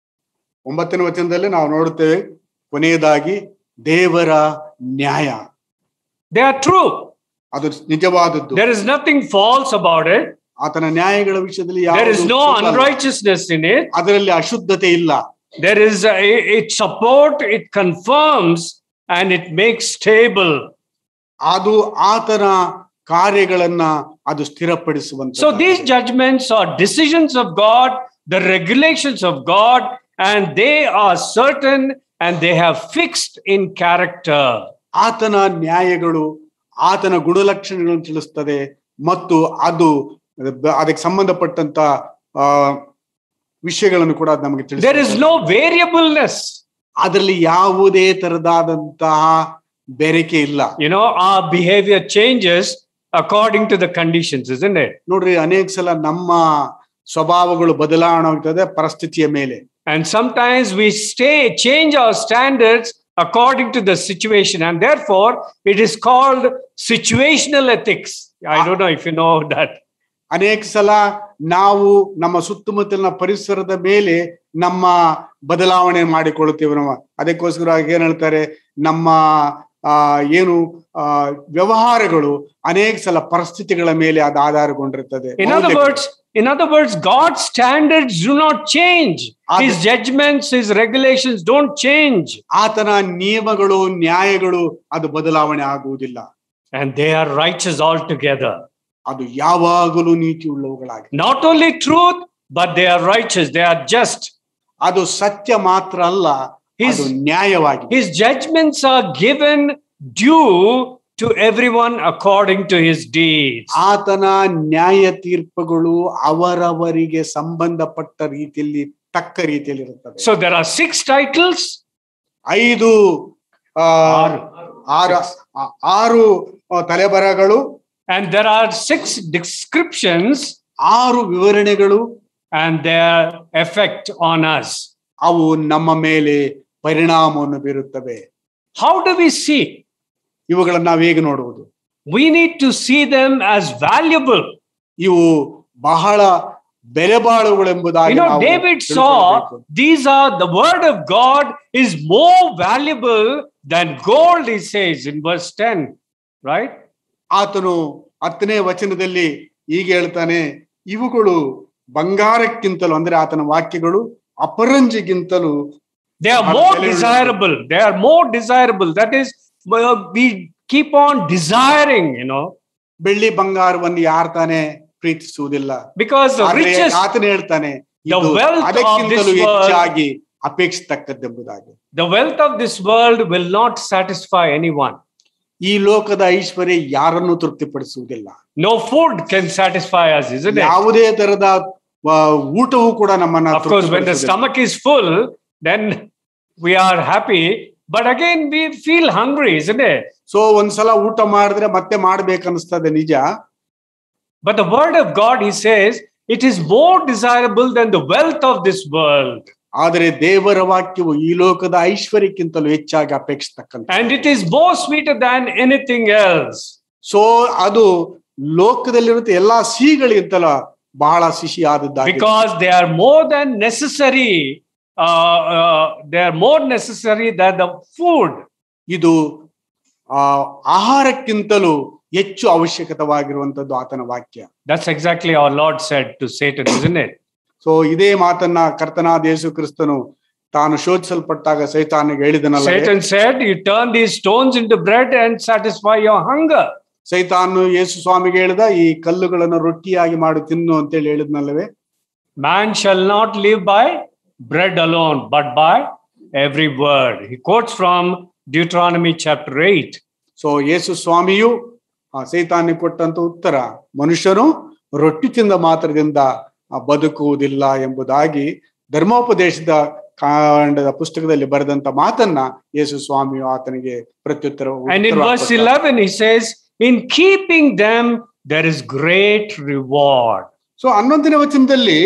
9ನೇ ವಚನದಲ್ಲಿ ನಾವು ನೋಡುತ್ತೇವೆ, ಕೊನೆಯದಾಗಿ ದೇವರ ನ್ಯಾಯ. They are true. ಅದು ನಿಜವಾದದ್ದು. There is nothing false about it. ಆತನ ನ್ಯಾಯಗಳ ವಿಷಯದಲ್ಲಿ there is no unrighteousness in it. ಅದರಲ್ಲಿ ಅಶುದ್ಧತೆ ಇಲ್ಲ. There is it support, it confirms and it makes stable. ಅದು ಆತನ ಕಾರ್ಯಗಳನ್ನ ಅದು ಸ್ಥಿರಪಡಿಸುವಂತ. So these judgments are decisions of God, the regulations of God, and they are certain and they have fixed in character. ಆತನ ನ್ಯಾಯಗಳು ಆತನ ಗುಣಲಕ್ಷಣಗಳನ್ನು ತಿಳಿಸ್ತದೆ ಮತ್ತು ಅದಕ್ಕೆ ಸಂಬಂಧಪಟ್ಟಂತ ವಿಷಯಗಳನ್ನು ಕೂಡ ನಮಗೆ ತಿಳಿಸ್ತದೆ. There is no variableness. ಅದರಲ್ಲಿ ಯಾವುದೇ ತರದಾದಂತಹ ಬೆರಕೆ ಇಲ್ಲ. Our behavior changes according to the conditions, isn't it? ನೋಡ್ರಿ, ಅನೇಕ ಸಲ ನಮ್ಮ ಸ್ವಭಾವಗಳು ಬದಲಾವಣೆ ಆಗ್ತದೆ ಪರಿಸ್ಥಿತಿಯ ಮೇಲೆ. And sometimes we change our standards according to the situation, and therefore it is called situational ethics. I don't know if you know that. ಅನೇಕ ಸಲ ನಾವು ನಮ್ಮ ಸುತ್ತಮುತ್ತಲಿನ ಪರಿಸರದ ಮೇಲೆ ನಮ್ಮ ಬದಲಾವಣೆ ಮಾಡಿಕೊಳ್ಳುತ್ತೇವೆ. ಅದಕ್ಕೋಸ್ಕರ ಏನ್ ಹೇಳ್ತಾರೆ, ನಮ್ಮ ವ್ಯವಹಾರಗಳು ಅನೇಕ ಸಲ ಪರಿಸ್ಥಿತಿಗಳ ಮೇಲೆ ಅದು ಆಧಾರಗೊಂಡಿರುತ್ತದೆ. In other words, God's standards do not change. His judgments, His regulations don't change. ಆತನ ನಿಯಮಗಳು ನ್ಯಾಯಗಳು ಅದು ಬದಲಾವಣೆ ಆಗುವುದಿಲ್ಲ. And they are righteous altogether. ಅದು ಯಾವಾಗಲೂ ನೀತಿ ಉಳ್ಳವುಗಳಾಗಿದೆ. Not only truth, but they are righteous. They are just. ಅದು ಸತ್ಯ ಮಾತ್ರ ಅಲ್ಲ, ಅದು ನ್ಯಾಯವಾಗಿದೆ. His judgments are given due to everyone according to his deeds. ಆತನ ನ್ಯಾಯ ತೀರ್ಪುಗಳು ಅವರವರಿಗೆ ಸಂಬಂಧಪಟ್ಟ ರೀತಿಯಲ್ಲಿ ತಕ್ಕ ರೀತಿಯಲ್ಲಿ ಇರುತ್ತದೆ. So there are 6 titles. 6 ತಲೆಬರಗಳು. And there are 6 descriptions. 6 ವಿವರಣೆಗಳು. And their effect on us. ಅವು ನಮ್ಮ ಮೇಲೆ ಪರಿಣಾಮವನ್ನು ಬೀರುತ್ತವೆ. How do we see? ಇವುಗಳನ್ನು ನಾವು ಹೇಗೆ ನೋಡುವುದು? We need to see them as valuable. ಇವು ಬಹಳ ಬೆಲೆ ಬಾಳುಗಳೆಂಬುದಾಗಿ ನಾವು David saw these are the word of God is more valuable than gold, he says in verse 10, right? ಆತನು 10ನೇ ವಚನದಲ್ಲಿ ಹೀಗೆ ಹೇಳ್ತಾನೆ, ಇವುಗಳು ಬಂಗಾರಕ್ಕಿಂತಲೂ, ಅಂದ್ರೆ ಆತನ ವಾಕ್ಯಗಳು ಅಪರಂಜಿಗಿಂತಲೂ they are more desirable. They are more desirable. That is, we keep on desiring, ಬೆಳ್ಳಿ ಬಂಗಾರವನ್ನು ಯಾರು ತಾನೇ ಪ್ರೀತಿಸುವುದಿಲ್ಲ. Because the riches, ಆತನು ಹೇಳ್ತಾನೆ, the wealth ಅದಕ್ಕಿಂತಲೂ ಹೆಚ್ಚಾಗಿ ಅಪೇಕ್ಷಿಸತಕ್ಕದ್ದೆಂಬುದಾಗಿ. The wealth of this world will not satisfy anyone. ಈ ಲೋಕದ ಐಶ್ವರ್ಯ ಯಾರನ್ನು ತೃಪ್ತಿಪಡಿಸುವುದಿಲ್ಲ. No food can satisfy us, isn't it? ಯಾವುದೇ ತರದ ಊಟವೂ ಕೂಡ ನಮ್ಮನ್ನ, of course, when the stomach is full, then we are happy, but again we feel hungry, isn't it? So ಒಂದ್ಸಲ ಊಟ ಮಾಡಿದ್ರೆ ಮತ್ತೆ ಮಾಡ್ಬೇಕನ್ನಿಸ್ತದೆ, ನಿಜ. But the word of God, he says, it is more desirable than the wealth of this world. ಆದರೆ ದೇವರ ವಾಕ್ಯವು ಈ ಲೋಕದ ಐಶ್ವರ್ಯಕ್ಕಿಂತಲೂ ಹೆಚ್ಚಾಗಿ ಅಪೇಕ್ಷಿಸತಕ್ಕಂತ. And it is more sweeter than anything else. So ಅದು ಲೋಕದಲ್ಲಿರುತ್ತೆ ಎಲ್ಲಾ ಸಿಹಿಗಳಿಗಿಂತಲೂ ಬಹಳ ಸಿಹಿಯಾದದ್ದಾಗಿದೆ. Because they are more than necessary. They are more necessary than the food. ಇದು ಆಹಾರಕ್ಕಿಂತಲೂ ಹೆಚ್ಚು ಅವಶ್ಯಕವಾಗಿರುವಂತದ್ದು ಆತನ ವಾಕ್ಯ. That's exactly our Lord said to Satan, isn't it? So ಇದೇ ಮಾತನ್ನ ಕರ್ತನಾದ ಯೇಸು ಕ್ರಿಸ್ತನು ತಾನು ಶೋಧಿಸಲ್ಪಟ್ಟಾಗ ಸೈತಾನಿಗೆ ಹೇಳಿದನಲ್ಲ. Satan said, you turn these stones into bread and satisfy your hunger. ಸೈತಾನು ಯೇಸು ಸ್ವಾಮಿಗೆ ಹೇಳಿದ, ಈ ಕಲ್ಲುಗಳನ್ನು ರೊಟ್ಟಿಯಾಗಿ ಮಾಡಿ ತಿನ್ನು ಅಂತೇಳಿ ಹೇಳಿದ್ನಲ್ಲವೇ. Man shall not live by bread alone, but by every word. He quotes from Deuteronomy chapter 8. So ಯೇಸು ಸ್ವಾಮಿಯು ಸೈತಾನಿಗೆ ಕೊಟ್ಟಂತ ಉತ್ತರ, ಮನುಷ್ಯನು ರೊಟ್ಟಿ ತಿಂದ ಮಾತ್ರದಿಂದ ಬದುಕುವುದಿಲ್ಲ ಎಂಬುದಾಗಿ ಧರ್ಮೋಪದೇಶದ ಕಾಂಡದ ಪುಸ್ತಕದಲ್ಲಿ ಬರೆದಂತ ಮಾತನ್ನ ಯೇಸು ಸ್ವಾಮಿಯು ಆತನಿಗೆ ಪ್ರತ್ಯುತ್ತರ. And in verse 11 he says, in keeping them there is great reward. So 11ನೇ ವಚನದಲ್ಲಿ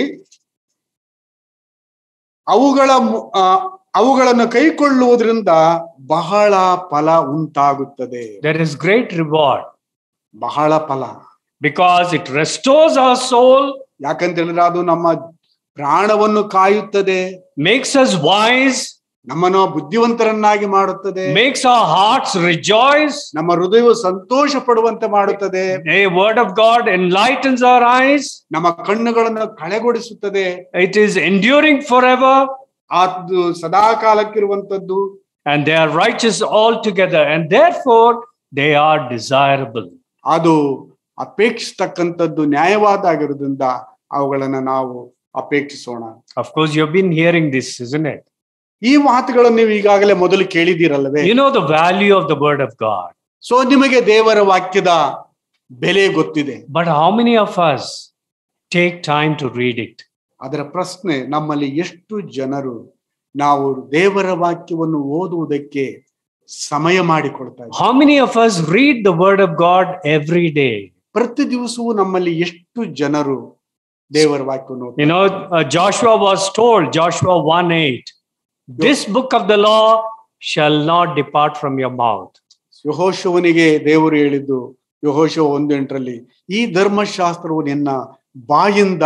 ಅವುಗಳನ್ನು ಕೈಕೊಳ್ಳುವುದರಿಂದ ಬಹಳ ಫಲ ಉಂಟಾಗುತ್ತದೆ. There is great reward. ಬಹಳ ಫಲ. Because it restores our soul. ಯಾಕಂತ ಹೇಳಿದ್ರೆ ಅದು ನಮ್ಮ ಪ್ರಾಣವನ್ನು ಕಾಯುತ್ತದೆ. Makes us wise. ನಮ್ಮನ್ನು ಬುದ್ಧಿವಂತರನ್ನಾಗಿ ಮಾಡುತ್ತದೆ. Makes our hearts rejoice. ನಮ್ಮ ಹೃದಯವು ಸಂತೋಷ ಪಡುವಂತೆ ಮಾಡುತ್ತದೆ. The word of God enlightens our eyes. ನಮ್ಮ ಕಣ್ಣುಗಳನ್ನು ಕಳೆಗೊಳಿಸುತ್ತದೆ. It is enduring forever. ಅದು ಸದಾ ಕಾಲಕ್ಕಿರುವಂತದ್ದು. And they are righteous altogether, and therefore they are desirable. ಅದು ಅಪೇಕ್ಷಿಸತಕ್ಕಂಥದ್ದು ನ್ಯಾಯವಾದಾಗಿರುವುದರಿಂದ ಅವುಗಳನ್ನ ನಾವು ಅಪೇಕ್ಷಿಸೋಣ. Of course, you've been hearing this, isn't it? ಈ ಮಾತುಗಳನ್ನು ನೀವು ಈಗಾಗಲೇ ಮೊದಲು ಕೇಳಿದಿರಲ್ಲವೇ? You know the value of the word of God. So ನಿಮಗೆ ದೇವರ ವಾಕ್ಯದ ಬೆಲೆ ಗೊತ್ತಿದೆ. But how many of us take time to read it? ಅದರ ಪ್ರಶ್ನೆ, ನಮ್ಮಲ್ಲಿ ಎಷ್ಟು ಜನರು ನಾವು ದೇವರ ವಾಕ್ಯವನ್ನು ಓದುವುದಕ್ಕೆ ಸಮಯ ಮಾಡಿಕೊಳ್ತಾ ಇದ್ದೀವಿ? How many of us read the word of God every day? ಪ್ರತಿ ದಿವಸವೂ ನಮ್ಮಲ್ಲಿ ಎಷ್ಟು ಜನರು ದೇವರ ವಾಕ್ಯವನ್ನು ಓದ್ತಾರೆ? You know, Joshua was told, Joshua 1:8, this book of the law shall not depart from your mouth. ಯೆಹೋಶುವನಿಗೆ ದೇವರು ಹೇಳಿದ್ದು ಯೆಹೋಶುವ 1:8 ಈ ಧರ್ಮಶಾಸ್ತ್ರವು ನಿನ್ನ ಬಾಯಿಂದ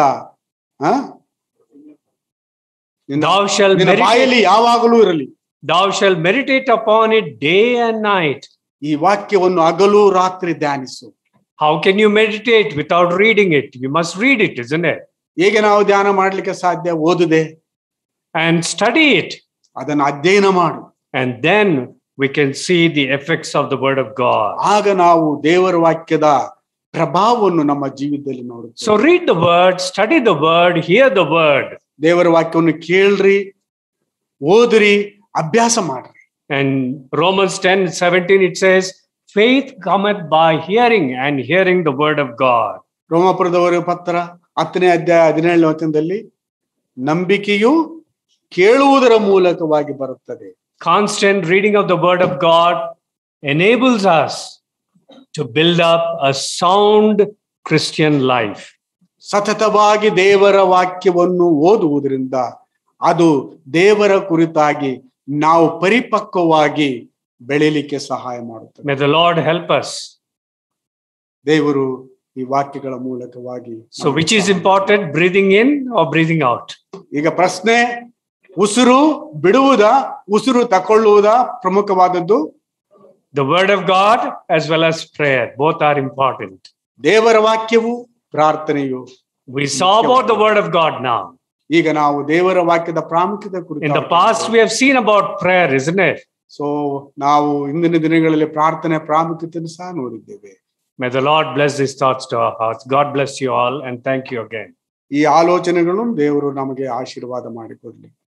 ಬಾಯಲ್ಲಿ ಯಾವಾಗಲೂ ಇರಲಿ. Thou shalt meditate upon it day and night. ಈ ವಾಕ್ಯವನ್ನು ಹಗಲು ರಾತ್ರಿ ಧ್ಯಾನಿಸು. How can you meditate without reading it? You must read it, isn't it? ಹೇಗೆ ನಾವು ಧ್ಯಾನ ಮಾಡಲಿಕ್ಕೆ ಸಾಧ್ಯ? ಓದುದೆ. And study it. ಅದನ್ನು ಅಧ್ಯಯನ ಮಾಡು. And then we can see the effects of the word of God. ಆಗ ನಾವು ದೇವರ ವಾಕ್ಯದ ಪ್ರಭಾವವನ್ನು ನಮ್ಮ ಜೀವಿತದಲ್ಲಿ ನೋಡುತ್ತೇವೆ. So read the word, study the word, hear the word. ದೇವರ ವಾಕ್ಯವನ್ನು ಕೇಳ್ರಿ, ಓದ್ರಿ, ಅಭ್ಯಾಸ ಮಾಡ್ರಿ. And Romans 10:17 it says, faith cometh by hearing and hearing the word of God. ರೋಮಾಪುರದವರ ಪತ್ರ 10ನೇ ಅಧ್ಯಾಯ 17ನೇ ವಚನದಲ್ಲಿ ನಂಬಿಕೆಯು ಕೇಳುವುದರ ಮೂಲಕವಾಗಿ ಬರುತ್ತದೆ. Constant reading of the word of God enables us to build up a sound Christian life. ಸತತವಾಗಿ ದೇವರ ವಾಕ್ಯವನ್ನು ಓದುವುದರಿಂದ ಅದು ದೇವರ ಕುರಿತಾಗಿ ನಾವು ಪರಿಪಕ್ವವಾಗಿ ಬೆಳೆಯಲಿಕ್ಕೆ ಸಹಾಯ ಮಾಡುತ್ತದೆ. May the Lord help us. ದೇವರು ಈ ವಾಕ್ಯಗಳ ಮೂಲಕವಾಗಿ. So which is important, breathing in or breathing out? ಈಗ ಪ್ರಶ್ನೆ, ಉಸಿರು ಬಿಡುವುದಾ ಉಸಿರು ತಕೊಳ್ಳುವುದಾ ಪ್ರಮುಖವಾದದ್ದು? The word of God as well as prayer, both are important. ದೇವರ ವಾಕ್ಯವು ಪ್ರಾರ್ಥನೆಯು. We saw about the word of God now. ಈಗ ನಾವು ದೇವರ ವಾಕ್ಯದ ಪ್ರಾಮುಖ್ಯತೆ ಕುರಿತು In the past we have seen about prayer, isn't it? So ನಾವು ಇಂದಿನ ದಿನಗಳಲ್ಲಿ ಪ್ರಾರ್ಥನೆ ಪ್ರಾಮುಖ್ಯತೆಯನ್ನು ಸಹ ನೋಡಿದ್ದೇವೆ. May the Lord bless these thoughts to our hearts. God bless you all and thank you again. ಈ ಆಲೋಚನೆಗಳನ್ನು ದೇವರು ನಮಗೆ ಆಶೀರ್ವಾದ ಮಾಡಿಕೊಡಲಿ.